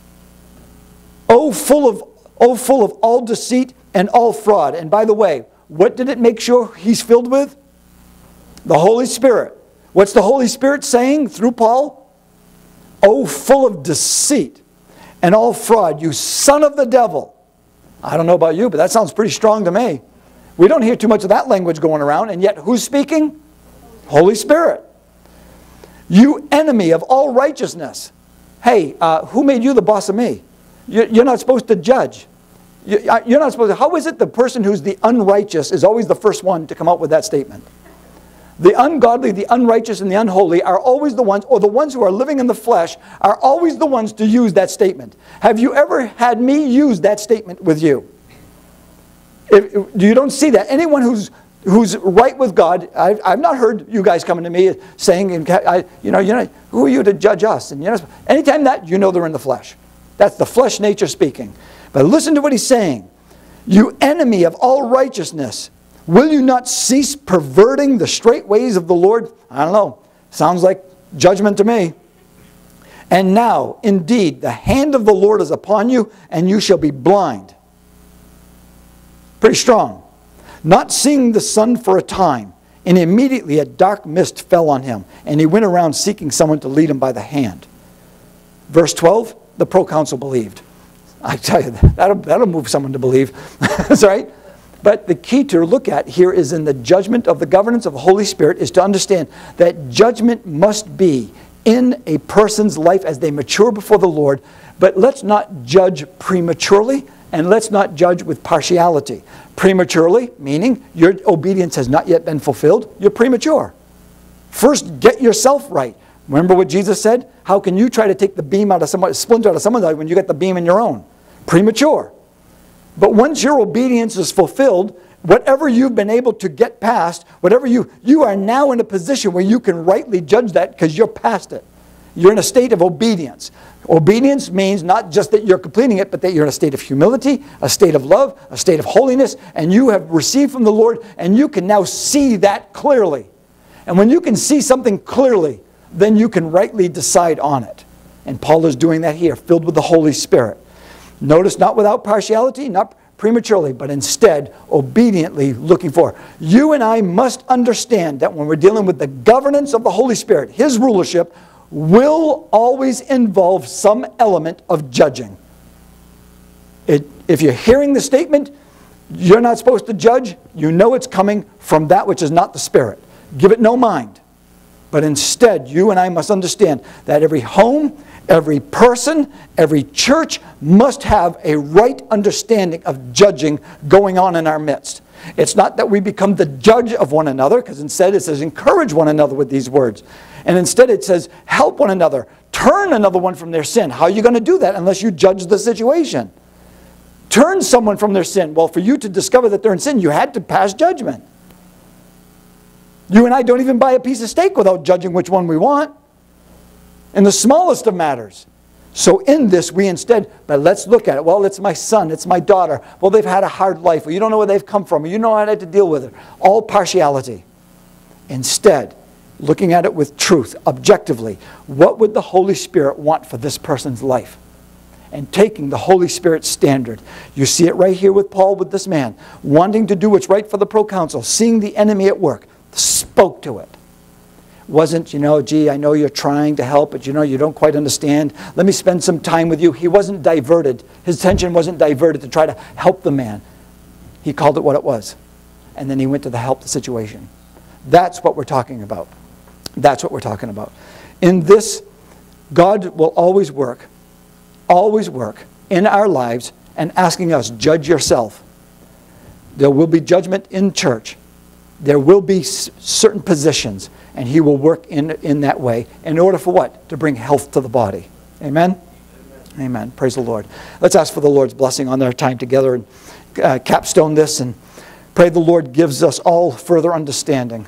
[SPEAKER 1] "O full of, oh, full of all deceit and all fraud." And by the way, what did it make sure he's filled with? The Holy Spirit. What's the Holy Spirit saying through Paul? "O full of deceit and all fraud, you son of the devil." I don't know about you, but that sounds pretty strong to me. We don't hear too much of that language going around, and yet who's speaking? Holy Spirit. "You enemy of all righteousness." Hey, uh, who made you the boss of me? You're not supposed to judge. You're not supposed to. How is it the person who's the unrighteous is always the first one to come out with that statement? The ungodly, the unrighteous, and the unholy are always the ones, or the ones who are living in the flesh, are always the ones to use that statement. Have you ever had me use that statement with you? If, if you don't see that. Anyone who's who's right with God, I've, I've not heard you guys coming to me saying, I, you know, you know, who are you to judge us? And you know, anytime that, you know they're in the flesh. That's the flesh nature speaking. But listen to what he's saying. "You enemy of all righteousness, will you not cease perverting the straight ways of the Lord?" I don't know. Sounds like judgment to me. "And now, indeed, the hand of the Lord is upon you, and you shall be blind." Pretty strong. "Not seeing the sun for a time, and immediately a dark mist fell on him, and he went around seeking someone to lead him by the hand." Verse twelve, the proconsul believed. I tell you, that'll, that'll move someone to believe. That's right. But the key to look at here is in the judgment of the governance of the Holy Spirit is to understand that judgment must be in a person's life as they mature before the Lord. But let's not judge prematurely, and let's not judge with partiality. Prematurely, meaning your obedience has not yet been fulfilled. You're premature. First, get yourself right. Remember what Jesus said? How can you try to take the beam out of someone, splinter out of someone's eye when you get the beam in your own? Premature. But once your obedience is fulfilled, whatever you've been able to get past, whatever you, you are now in a position where you can rightly judge that because you're past it. You're in a state of obedience. Obedience means not just that you're completing it, but that you're in a state of humility, a state of love, a state of holiness, and you have received from the Lord, and you can now see that clearly. And when you can see something clearly, then you can rightly decide on it. And Paul is doing that here, filled with the Holy Spirit. Notice, not without partiality, not prematurely, but instead obediently looking for. You and I must understand that when we're dealing with the governance of the Holy Spirit, His rulership will always involve some element of judging. It, if you're hearing the statement, you're not supposed to judge, you know it's coming from that which is not the Spirit. Give it no mind. But instead, you and I must understand that every home, every person, every church must have a right understanding of judging going on in our midst. It's not that we become the judge of one another, because instead it says encourage one another with these words. And instead it says help one another, turn another one from their sin. How are you going to do that unless you judge the situation? Turn someone from their sin. Well, for you to discover that they're in sin, you had to pass judgment. You and I don't even buy a piece of steak without judging which one we want. In the smallest of matters. So in this, we instead, but let's look at it. Well, it's my son, it's my daughter. Well, they've had a hard life. Well, you don't know where they've come from. You know how to deal with it. All partiality. Instead, looking at it with truth, objectively, what would the Holy Spirit want for this person's life? And taking the Holy Spirit's standard. You see it right here with Paul, with this man. Wanting to do what's right for the proconsul. Seeing the enemy at work. Spoke to it. Wasn't, you know, gee, I know you're trying to help, but you know, you don't quite understand. Let me spend some time with you. He wasn't diverted. His attention wasn't diverted to try to help the man. He called it what it was. And then he went to the help the situation. That's what we're talking about. That's what we're talking about. In this, God will always work, always work in our lives and asking us, judge yourself. There will be judgment in church. There will be certain positions, and He will work in, in that way. In order for what? To bring health to the body. Amen? Amen. Amen. Praise the Lord. Let's ask for the Lord's blessing on our time together and uh, capstone this and pray the Lord gives us all further understanding.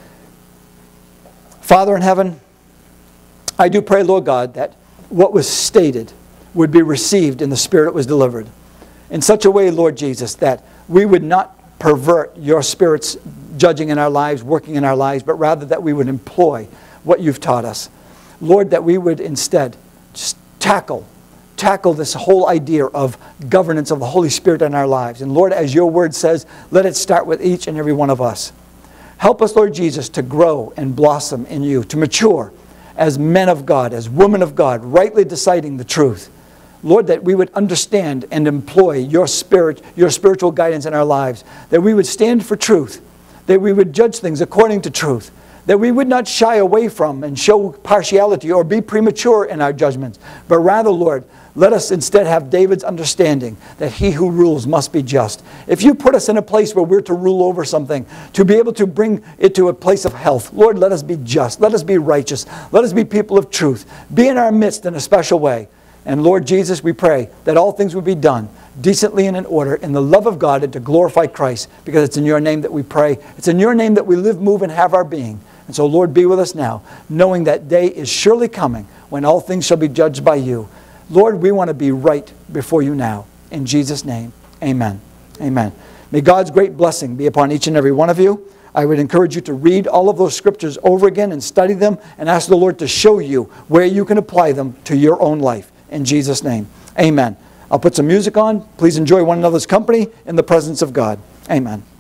[SPEAKER 1] Father in heaven, I do pray, Lord God, that what was stated would be received in the spirit it was delivered. In such a way, Lord Jesus, that we would not pervert your Spirit's judging in our lives, working in our lives, but rather that we would employ what you've taught us. Lord, that we would instead just tackle, tackle this whole idea of governance of the Holy Spirit in our lives. And Lord, as your word says, let it start with each and every one of us. Help us, Lord Jesus, to grow and blossom in you, to mature as men of God, as women of God, rightly deciding the truth. Lord, that we would understand and employ your spirit, your spiritual guidance in our lives, that we would stand for truth, that we would judge things according to truth, that we would not shy away from and show partiality or be premature in our judgments, but rather, Lord, let us instead have David's understanding that he who rules must be just. If you put us in a place where we're to rule over something, to be able to bring it to a place of health, Lord, let us be just, let us be righteous, let us be people of truth, be in our midst in a special way. And Lord Jesus, we pray that all things will be done decently and in order in the love of God and to glorify Christ, because it's in your name that we pray. It's in your name that we live, move, and have our being. And so, Lord, be with us now, knowing that day is surely coming when all things shall be judged by you. Lord, we want to be right before you now. In Jesus' name, amen. Amen. May God's great blessing be upon each and every one of you. I would encourage you to read all of those scriptures over again and study them and ask the Lord to show you where you can apply them to your own life. In Jesus' name, amen. I'll put some music on. Please enjoy one another's company in the presence of God. Amen.